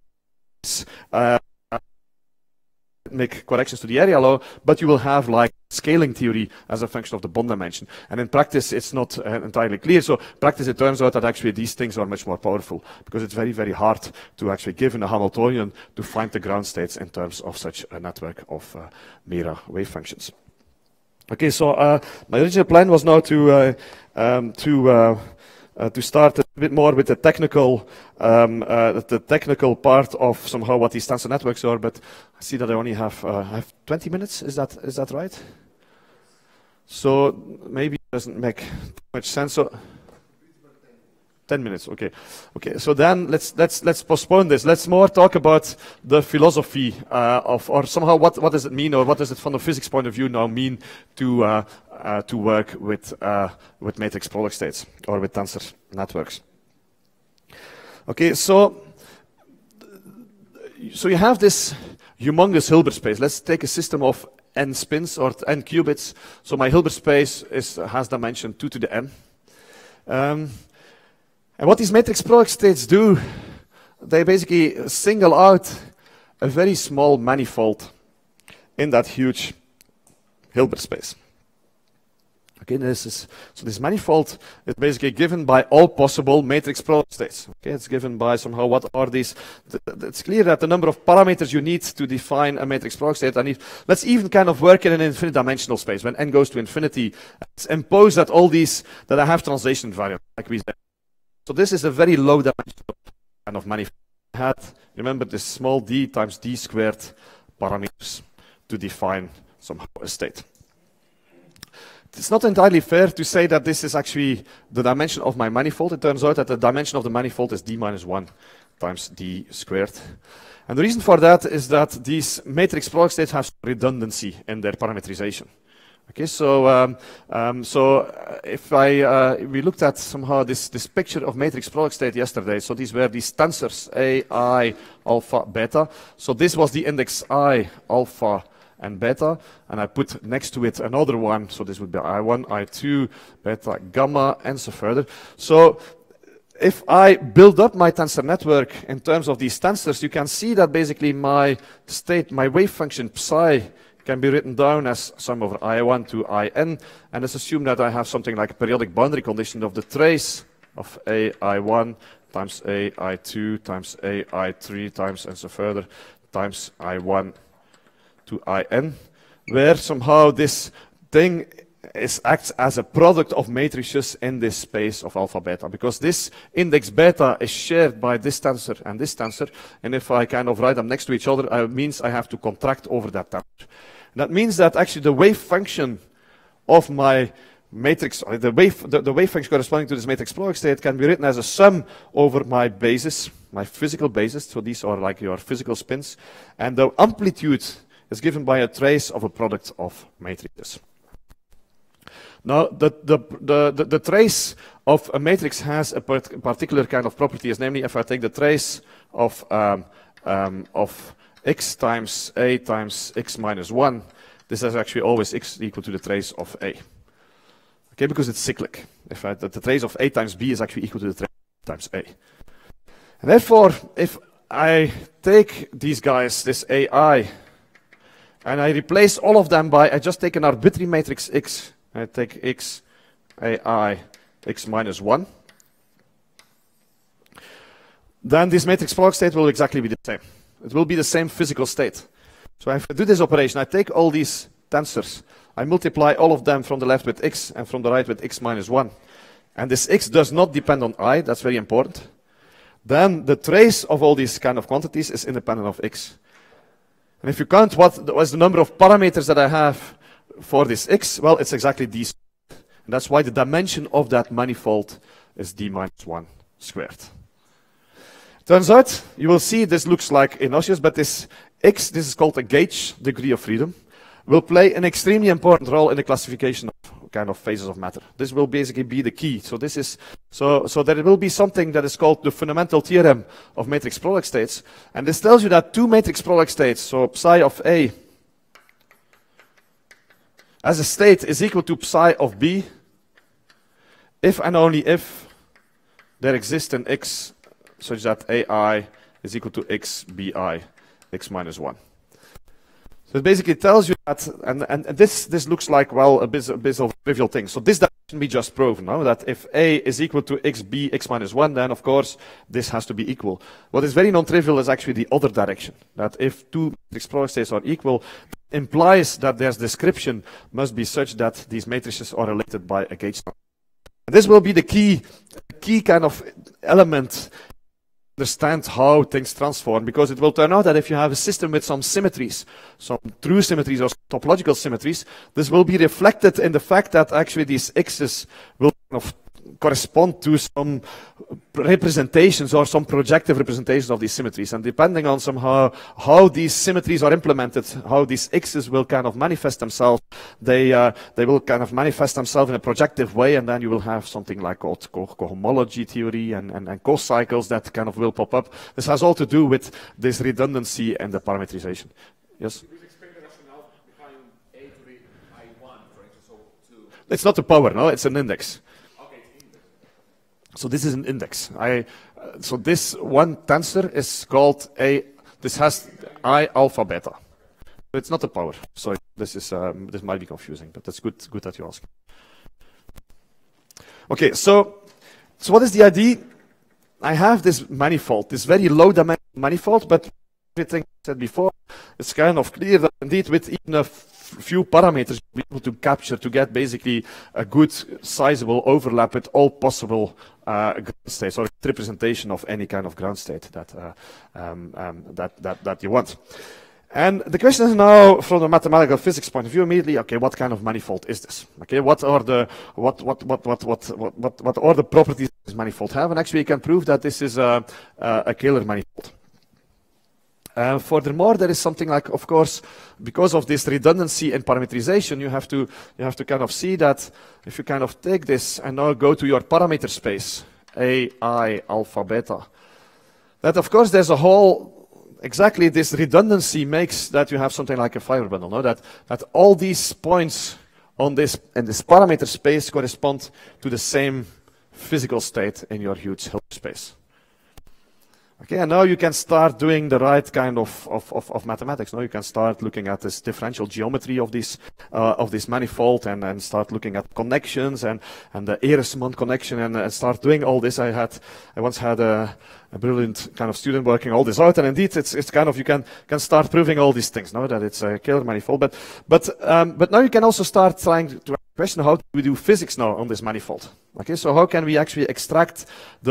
make corrections to the area law, but you will have like scaling theory as a function of the Bond dimension. And in practice, it's not entirely clear. So in practice, it turns out that actually these things are much more powerful, because it's very, very hard to actually, given a Hamiltonian, to find the ground states in terms of such a network of Mera wave functions. Okay, so my original plan was now to start a bit more with the technical part of somehow what these tensor networks are, but I see that I only have 20 minutes. Is that right? So maybe it doesn't make too much sense. So 10 minutes, okay. Okay, so then let's postpone this. Let's more talk about the philosophy or somehow what does it mean, or what does it from the physics point of view now mean to work with matrix product states or with tensor networks. Okay, so you have this humongous Hilbert space. Let's take a system of n spins or n qubits. So my Hilbert space has dimension 2 to the n. And what these matrix product states do, they basically single out a very small manifold in that huge Hilbert space. Okay, so this manifold is basically given by all possible matrix product states. Okay, it's given by somehow what are these. It's clear that the number of parameters you need to define a matrix product state, let's even kind of work in an infinite dimensional space. When n goes to infinity, it's imposed that all these, that I have translation variables, like we said. So this is a very low dimensional kind of manifold. I had, remember, this small d times d squared parameters to define somehow a state. It's not entirely fair to say that this is actually the dimension of my manifold. It turns out that the dimension of the manifold is d minus 1 times d squared. And the reason for that is that these matrix product states have redundancy in their parameterization. Okay, so if we looked at somehow this picture of matrix product state yesterday. So these were these tensors A, I, alpha, beta. So this was the index I, alpha, and beta, and I put next to it another one, so this would be I1, I2, beta, gamma, and so further. So if I build up my tensor network in terms of these tensors, you can see that basically my state, my wave function psi, can be written down as sum over I1 to In, and let's assume that I have something like a periodic boundary condition of the trace of AI1 times AI2 times AI3 times and so further times I1 to In, where somehow this thing acts as a product of matrices in this space of alpha beta, because this index beta is shared by this tensor, and if I kind of write them next to each other, it means I have to contract over that tensor. That means that actually the wave function of my matrix, the wave function corresponding to this matrix product state can be written as a sum over my basis, my physical basis, so these are like your physical spins, and the amplitude is given by a trace of a product of matrices. Now, the trace of a matrix has a particular kind of property, namely if I take the trace of x times a times x minus 1, this is actually always x equal to the trace of a. Okay, because it's cyclic. If the trace of a times b is actually equal to the trace times a. And therefore, if I take these guys, this ai, and I replace all of them by, I just take an arbitrary matrix X. I take X, AI, X minus 1. Then this matrix product state will exactly be the same. It will be the same physical state. So if I do this operation, I take all these tensors, I multiply all of them from the left with X and from the right with X minus 1. And this X does not depend on I, that's very important. Then the trace of all these kind of quantities is independent of X. And if you count what was the number of parameters that I have for this X, well, it's exactly d squared. And that's why the dimension of that manifold is d minus 1 squared. Turns out, you will see this looks like innocuous, but this X, this is called a gauge degree of freedom, will play an extremely important role in the classification of kind of phases of matter. This will basically be the key. So this is so there will be something that is called the fundamental theorem of matrix product states, and this tells you that two matrix product states, so psi of A as a state is equal to psi of B if and only if there exists an X such that AI is equal to X BI, X minus 1. So it basically tells you that, and this looks like, well, a bit of a trivial thing. So this can be just proven, no? That if A is equal to XB, X minus 1, then of course this has to be equal. What is very non-trivial is actually the other direction. That if two matrix product states are equal, implies that their description must be such that these matrices are related by a gauge. And this will be the key kind of element understand how things transform, because it will turn out that if you have a system with some symmetries, some true symmetries or topological symmetries, this will be reflected in the fact that actually these x's will kind of correspond to some representations or some projective representations of these symmetries. And depending on somehow how these symmetries are implemented, how these x's will kind of manifest themselves, they will kind of manifest themselves in a projective way, and then you will have something like called cohomology theory and co-cycles that kind of will pop up. This has all to do with this redundancy and the parametrization. Yes? Could you explain the rationale behind a to the I1, for instance, so to... It's not a power, no, it's an index. Okay, it's index. So this is an index. So this one tensor is called this has I alpha beta. It's not a power. So this might be confusing, but that's good that you ask. Okay, so what is the idea? I have this manifold, this very low dimensional manifold, but everything I said before, it's kind of clear that indeed with even a few parameters you'll be able to capture to get basically a good sizable overlap with all possible ground states, or representation of any kind of ground state that you want. And the question is now, from the mathematical physics point of view, immediately, okay, what kind of manifold is this? Okay, what are the properties this manifold have? And actually, you can prove that this is a Kähler manifold. Furthermore, there is something like, of course, because of this redundancy and parameterization, you have to kind of see that if you kind of take this and now go to your parameter space, AI alpha beta, that of course there's a whole. Exactly, this redundancy makes that you have something like a fiber bundle. No? That all these points on this in this parameter space correspond to the same physical state in your huge Hilbert space. Okay, and now you can start doing the right kind of mathematics. Now you can start looking at this differential geometry of this manifold, and start looking at connections and the Ehresmann connection, and start doing all this. I once had a brilliant kind of student working all this out, and indeed it's kind of, you can start proving all these things now that it's a Kähler manifold. But now you can also start trying to question, how do we do physics now on this manifold? Okay, so how can we actually extract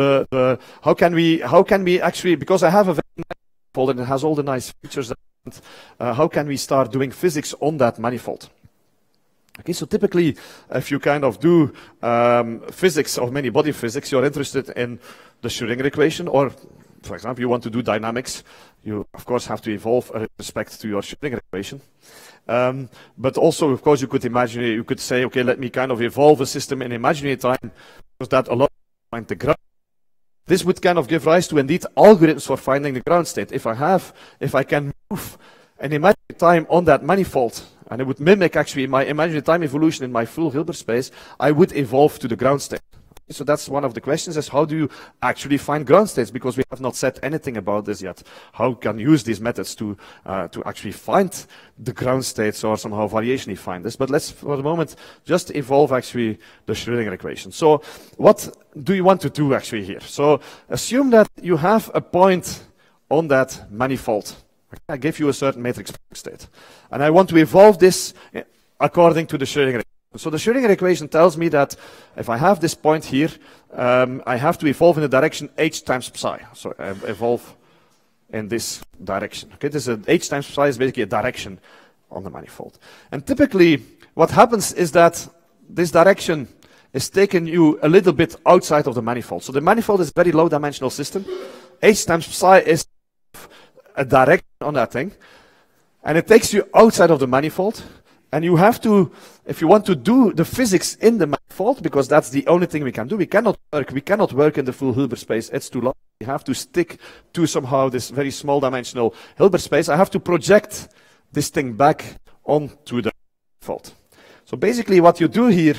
how can we actually, because I have a very nice manifold and it has all the nice features, how can we start doing physics on that manifold? Okay, so typically, if you kind of do physics of many body physics, you're interested in the Schrödinger equation, or, for example, you want to do dynamics, you of course have to evolve with respect to your Schrödinger equation. But also, of course, you could say, okay, let me kind of evolve a system in imaginary time, because that allows me to find the ground. This would kind of give rise to indeed algorithms for finding the ground state. If I can move an imaginary time on that manifold, and it would mimic actually my imaginary time evolution in my full Hilbert space, I would evolve to the ground state. So that's one of the questions, is how do you actually find ground states? Because we have not said anything about this yet. How can you use these methods to actually find the ground states, or somehow variationally find this? But let's, for the moment, just evolve actually the Schrödinger equation. So what do you want to do actually here? So assume that you have a point on that manifold. I give you a certain matrix state, and I want to evolve this according to the Schrödinger equation. So the Schrödinger equation tells me that if I have this point here, I have to evolve in the direction h times psi. So I evolve in this direction. Okay, this is h times psi is basically a direction on the manifold. And typically, what happens is that this direction is taking you a little bit outside of the manifold. So the manifold is a very low dimensional system. H times psi is a direction on that thing, and it takes you outside of the manifold. And you have to, if you want to do the physics in the manifold, because that's the only thing we can do, we cannot work in the full Hilbert space, it's too large. We have to stick to somehow this very small dimensional Hilbert space. I have to project this thing back onto the manifold. So basically what you do here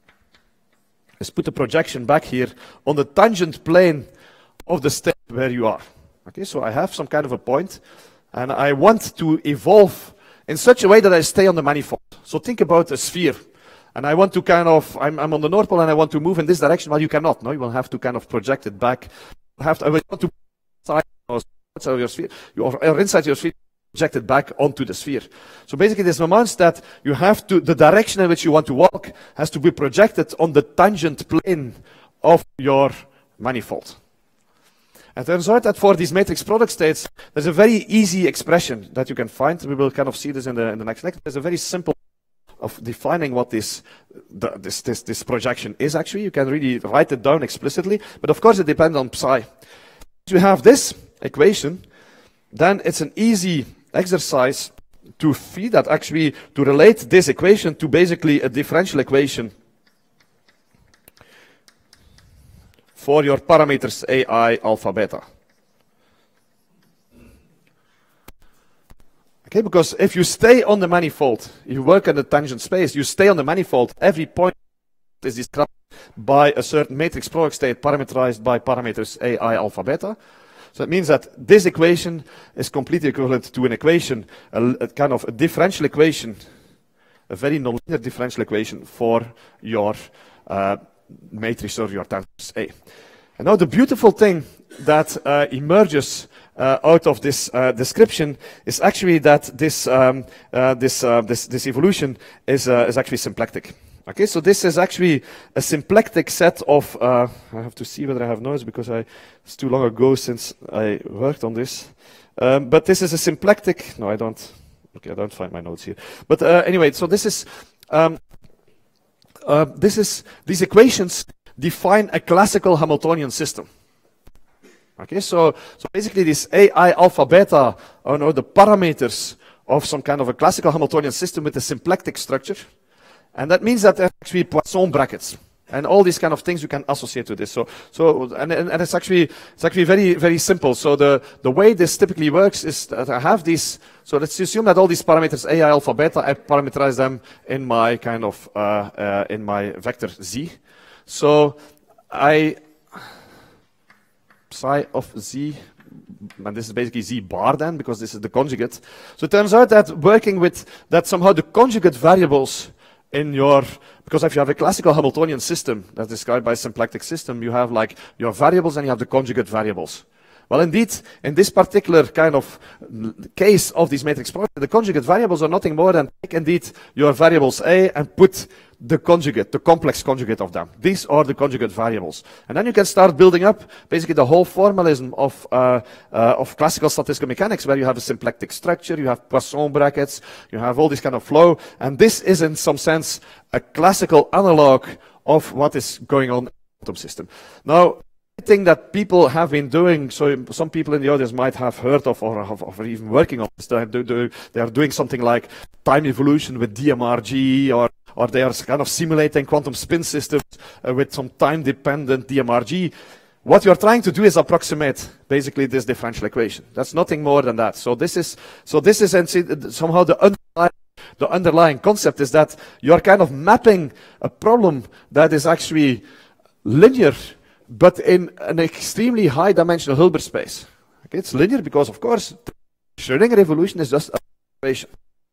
is put the projection back here on the tangent plane of the state where you are. Okay, so I have some kind of a point, and I want to evolve in such a way that I stay on the manifold. So think about a sphere, and I want to kind of, I'm on the North Pole and I want to move in this direction. Well, you cannot, no, you will have to kind of project it back. I want to outside your sphere, or inside your sphere, project it back onto the sphere. So basically this means that you have to, the direction in which you want to walk has to be projected on the tangent plane of your manifold. And it turns out that for these matrix product states, there's a very easy expression that you can find. We will kind of see this in the next lecture. There's a very simple of defining what this projection is actually. You can really write it down explicitly, but of course it depends on psi. If you have this equation, then it's an easy exercise to feed that, actually to relate this equation to basically a differential equation for your parameters AI, alpha, beta. Okay, because if you stay on the manifold, you work in the tangent space, you stay on the manifold, every point is described by a certain matrix product state parameterized by parameters AI, alpha, beta. So it means that this equation is completely equivalent to an equation, a kind of a differential equation, a very nonlinear differential equation for your matrix or your tangent A. And now the beautiful thing that emerges out of this description is actually that this evolution is actually symplectic. Okay, so this is actually a symplectic set of, I have to see whether I have notes because it's too long ago since I worked on this. But this is a symplectic, no I don't, okay I don't find my notes here. But anyway, so this is, these equations define a classical Hamiltonian system. Okay, so basically this AI, alpha, beta are the parameters of some kind of a classical Hamiltonian system with a symplectic structure. And that means that there are actually Poisson brackets. And all these kind of things you can associate to this. And it's actually very, very simple. So the way this typically works is that I have these, so let's assume that all these parameters AI, alpha, beta, I parameterize them in my kind of, in my vector Z. So psi of Z, and this is basically Z bar then, because this is the conjugate. So it turns out that working with that somehow the conjugate variables in your, because if you have a classical Hamiltonian system that's described by a symplectic system, you have like your variables and you have the conjugate variables. Well, indeed, in this particular kind of case of these matrix products, the conjugate variables are nothing more than take indeed your variables A and put the conjugate, the complex conjugate of them. These are the conjugate variables. And then you can start building up basically the whole formalism of classical statistical mechanics, where you have a symplectic structure, you have Poisson brackets, you have all this kind of flow. And this is in some sense a classical analog of what is going on in the quantum system. Now, thing that people have been doing, so some people in the audience might have heard of or even working on this, they are doing something like time evolution with DMRG, or they are kind of simulating quantum spin systems with some time-dependent DMRG. What you are trying to do is approximate basically this differential equation. That's nothing more than that. So this is somehow the underlying concept is that you are kind of mapping a problem that is actually linear, but in an extremely high-dimensional Hilbert space. Okay, it's linear because, of course, the Schrödinger evolution is just a equation.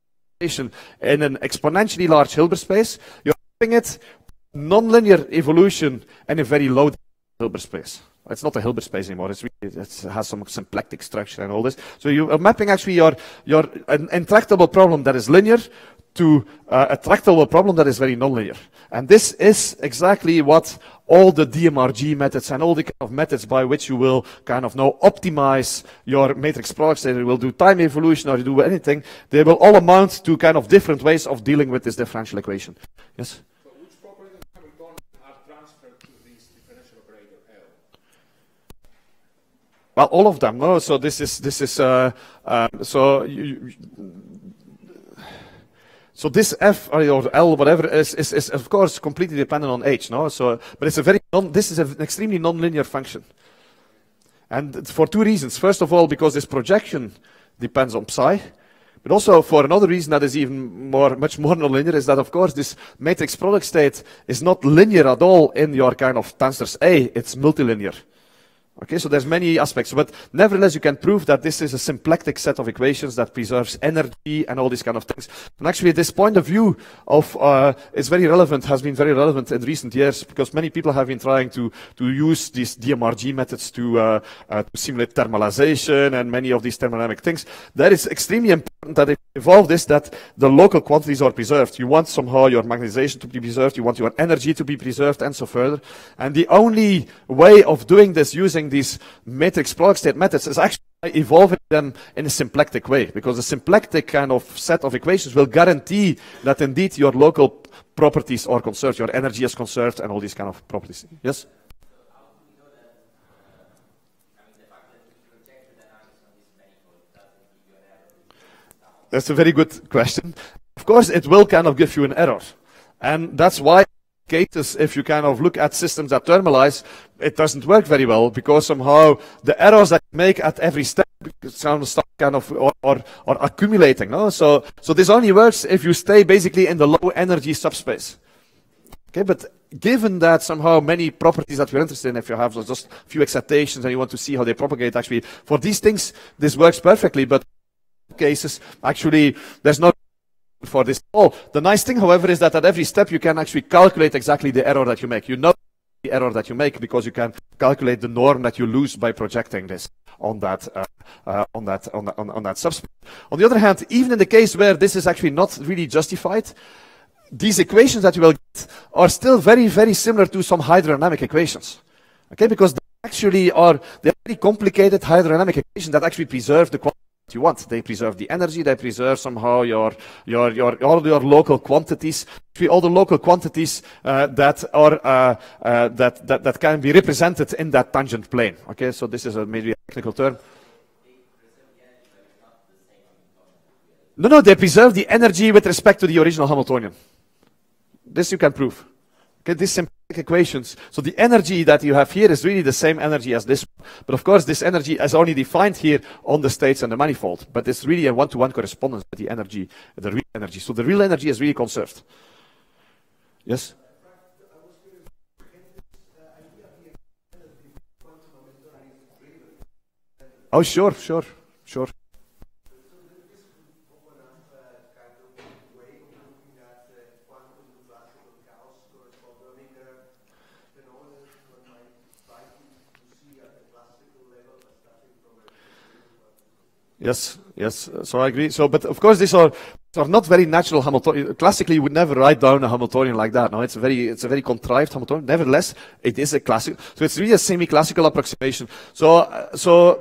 In an exponentially large Hilbert space, you're mapping it non-linear evolution in a very low Hilbert space. It's not a Hilbert space anymore. It has some symplectic structure and all this. So you are mapping actually an intractable problem that is linear to a tractable problem that is very nonlinear. And this is exactly what all the DMRG methods and all the kind of methods by which you will kind of now optimize your matrix products, that you will do time evolution or you do anything, they will all amount to kind of different ways of dealing with this differential equation. Yes? So which properties of Hamiltonian are transferred to this differential operator L? Well, all of them. No, so so this F or L, whatever, is of course completely dependent on H, no? So, but it's this is an extremely nonlinear function, and for two reasons. First of all, because this projection depends on psi, but also for another reason that is even much more nonlinear, is that of course this matrix product state is not linear at all in your kind of tensors A. It's multilinear. Okay, so there's many aspects, but nevertheless you can prove that this is a symplectic set of equations that preserves energy and all these kind of things. And actually this point of view of is very relevant, has been very relevant in recent years, because many people have been trying to use these DMRG methods to simulate thermalization and many of these thermodynamic things. That is extremely important that it evolved is that the local quantities are preserved. You want somehow your magnetization to be preserved, you want your energy to be preserved, and so further. And the only way of doing this using using these matrix product state methods is actually evolving them in a symplectic way, because the symplectic kind of set of equations will guarantee that indeed your local properties are conserved, your energy is conserved, and all these kind of properties. Yes? That's a very good question. Of course, it will kind of give you an error. And that's why cases, if you kind of look at systems that thermalize, it doesn't work very well, because somehow the errors that you make at every step start kind of or accumulating. No? So this only works if you stay basically in the low energy subspace. Okay, but given that somehow many properties that we're interested in, if you have just a few excitations and you want to see how they propagate, actually, for these things, this works perfectly, but cases, actually, there's no for this at all. The nice thing, however, is that at every step you can actually calculate exactly the error that you make. You know the error that you make because you can calculate the norm that you lose by projecting this on that subspace. On the other hand, even in the case where this is actually not really justified, these equations that you will get are still very, very similar to some hydrodynamic equations. Okay, because they actually are very complicated hydrodynamic equations that actually preserve the quantity you want. They preserve the energy, they preserve somehow all your local quantities, all the local quantities that can be represented in that tangent plane. Okay, so this is maybe a technical term. No, they preserve the energy with respect to the original Hamiltonian. This you can prove. Okay, these symplectic equations. So the energy that you have here is really the same energy as this one. But of course, this energy is only defined here on the states and the manifold. But it's really a one-to-one correspondence with the energy, the real energy. So the real energy is really conserved. Yes? Oh, sure. Yes. So I agree. So, but of course, these are not very natural Hamiltonian. Classically, you would never write down a Hamiltonian like that. No, it's a very contrived Hamiltonian. Nevertheless, it is a classic. So it's really a semi-classical approximation. So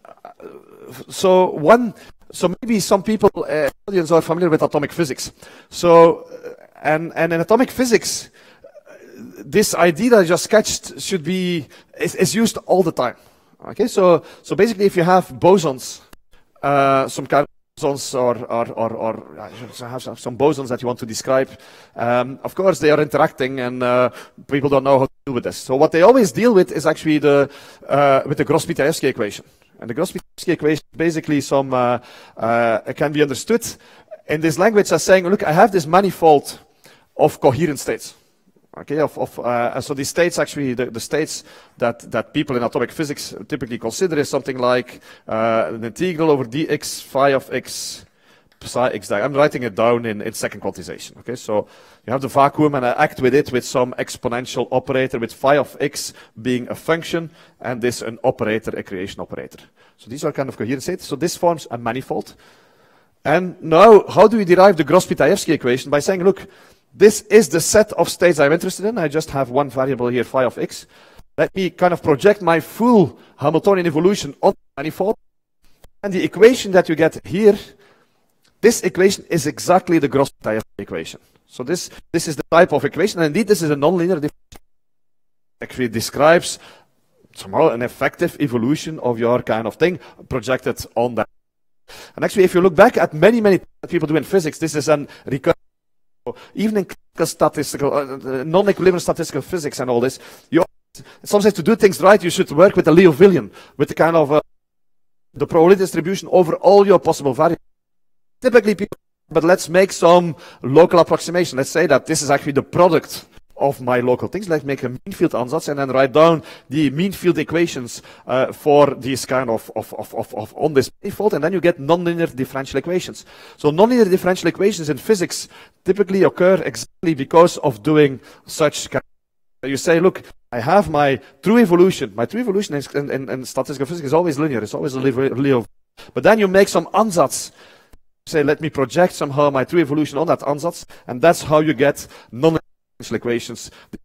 maybe some people, audience, are familiar with atomic physics. So, and in atomic physics, this idea that I just sketched is used all the time. Okay, so basically, if you have bosons. Some kind of bosons or have some bosons that you want to describe. Of course, they are interacting, and people don't know how to deal with this. So what they always deal with is actually with the Gross-Mitaevsky equation. And the Gross-Mitaevsky equation basically can be understood in this language as saying, look, I have this manifold of coherent states. Okay, so the states actually, the states that people in atomic physics typically consider is something like an integral over dx phi of x psi x. I'm writing it down in second quantization. Okay, so you have the vacuum and I act with it with some exponential operator with phi of x being a function and this an operator, a creation operator. So these are kind of coherent states. So this forms a manifold. And now, how do we derive the Gross-Mitaevsky equation? By saying, look, this is the set of states I'm interested in. I just have one variable here, phi of x. Let me kind of project my full Hamiltonian evolution on the manifold. And the equation that you get here, this equation is exactly the Gross-Mitaevsky equation. So this is the type of equation. And indeed, this is a nonlinear differential. Actually describes somehow an effective evolution of your kind of thing projected on that. And actually, if you look back at many things that people do in physics, this is a recurrent. Even in statistical, non-equilibrium statistical physics and all this, sometimes to do things right, you should work with the Liouvillean, with the kind of the probability distribution over all your possible variables. Typically, people, but let's make some local approximation. Let's say that this is actually the product of my local things. Let's make a mean field ansatz and then write down the mean field equations for these kind of on this manifold, and then you get nonlinear differential equations. So nonlinear differential equations in physics typically occur exactly because of doing such kind of, you say, look, I have my true evolution. My true evolution in statistical physics is always linear. It's always a Liouville. But then you make some ansatz. Say, let me project somehow my true evolution on that ansatz, and that's how you get nonlinear differential equations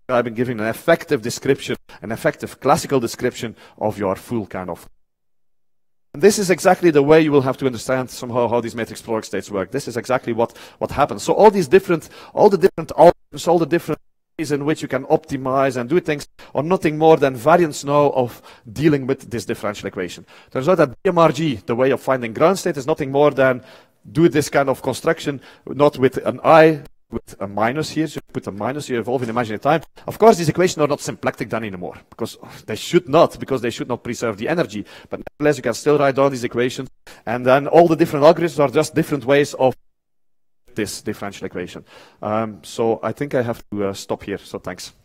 describing, giving an effective description, an effective classical description of your full kind of. And this is exactly the way you will have to understand somehow how these matrix product states work. This is exactly what happens. So all the different algorithms, all the different ways in which you can optimize and do things are nothing more than variants now of dealing with this differential equation. Turns out that DMRG, the way of finding ground state, is nothing more than do this kind of construction, not with an I, with a minus here, so you put a minus, you evolve in imaginary time. Of course, these equations are not symplectic then anymore, because they should not preserve the energy. But nevertheless, you can still write down these equations, and then all the different algorithms are just different ways of this differential equation. So I think I have to stop here, so thanks.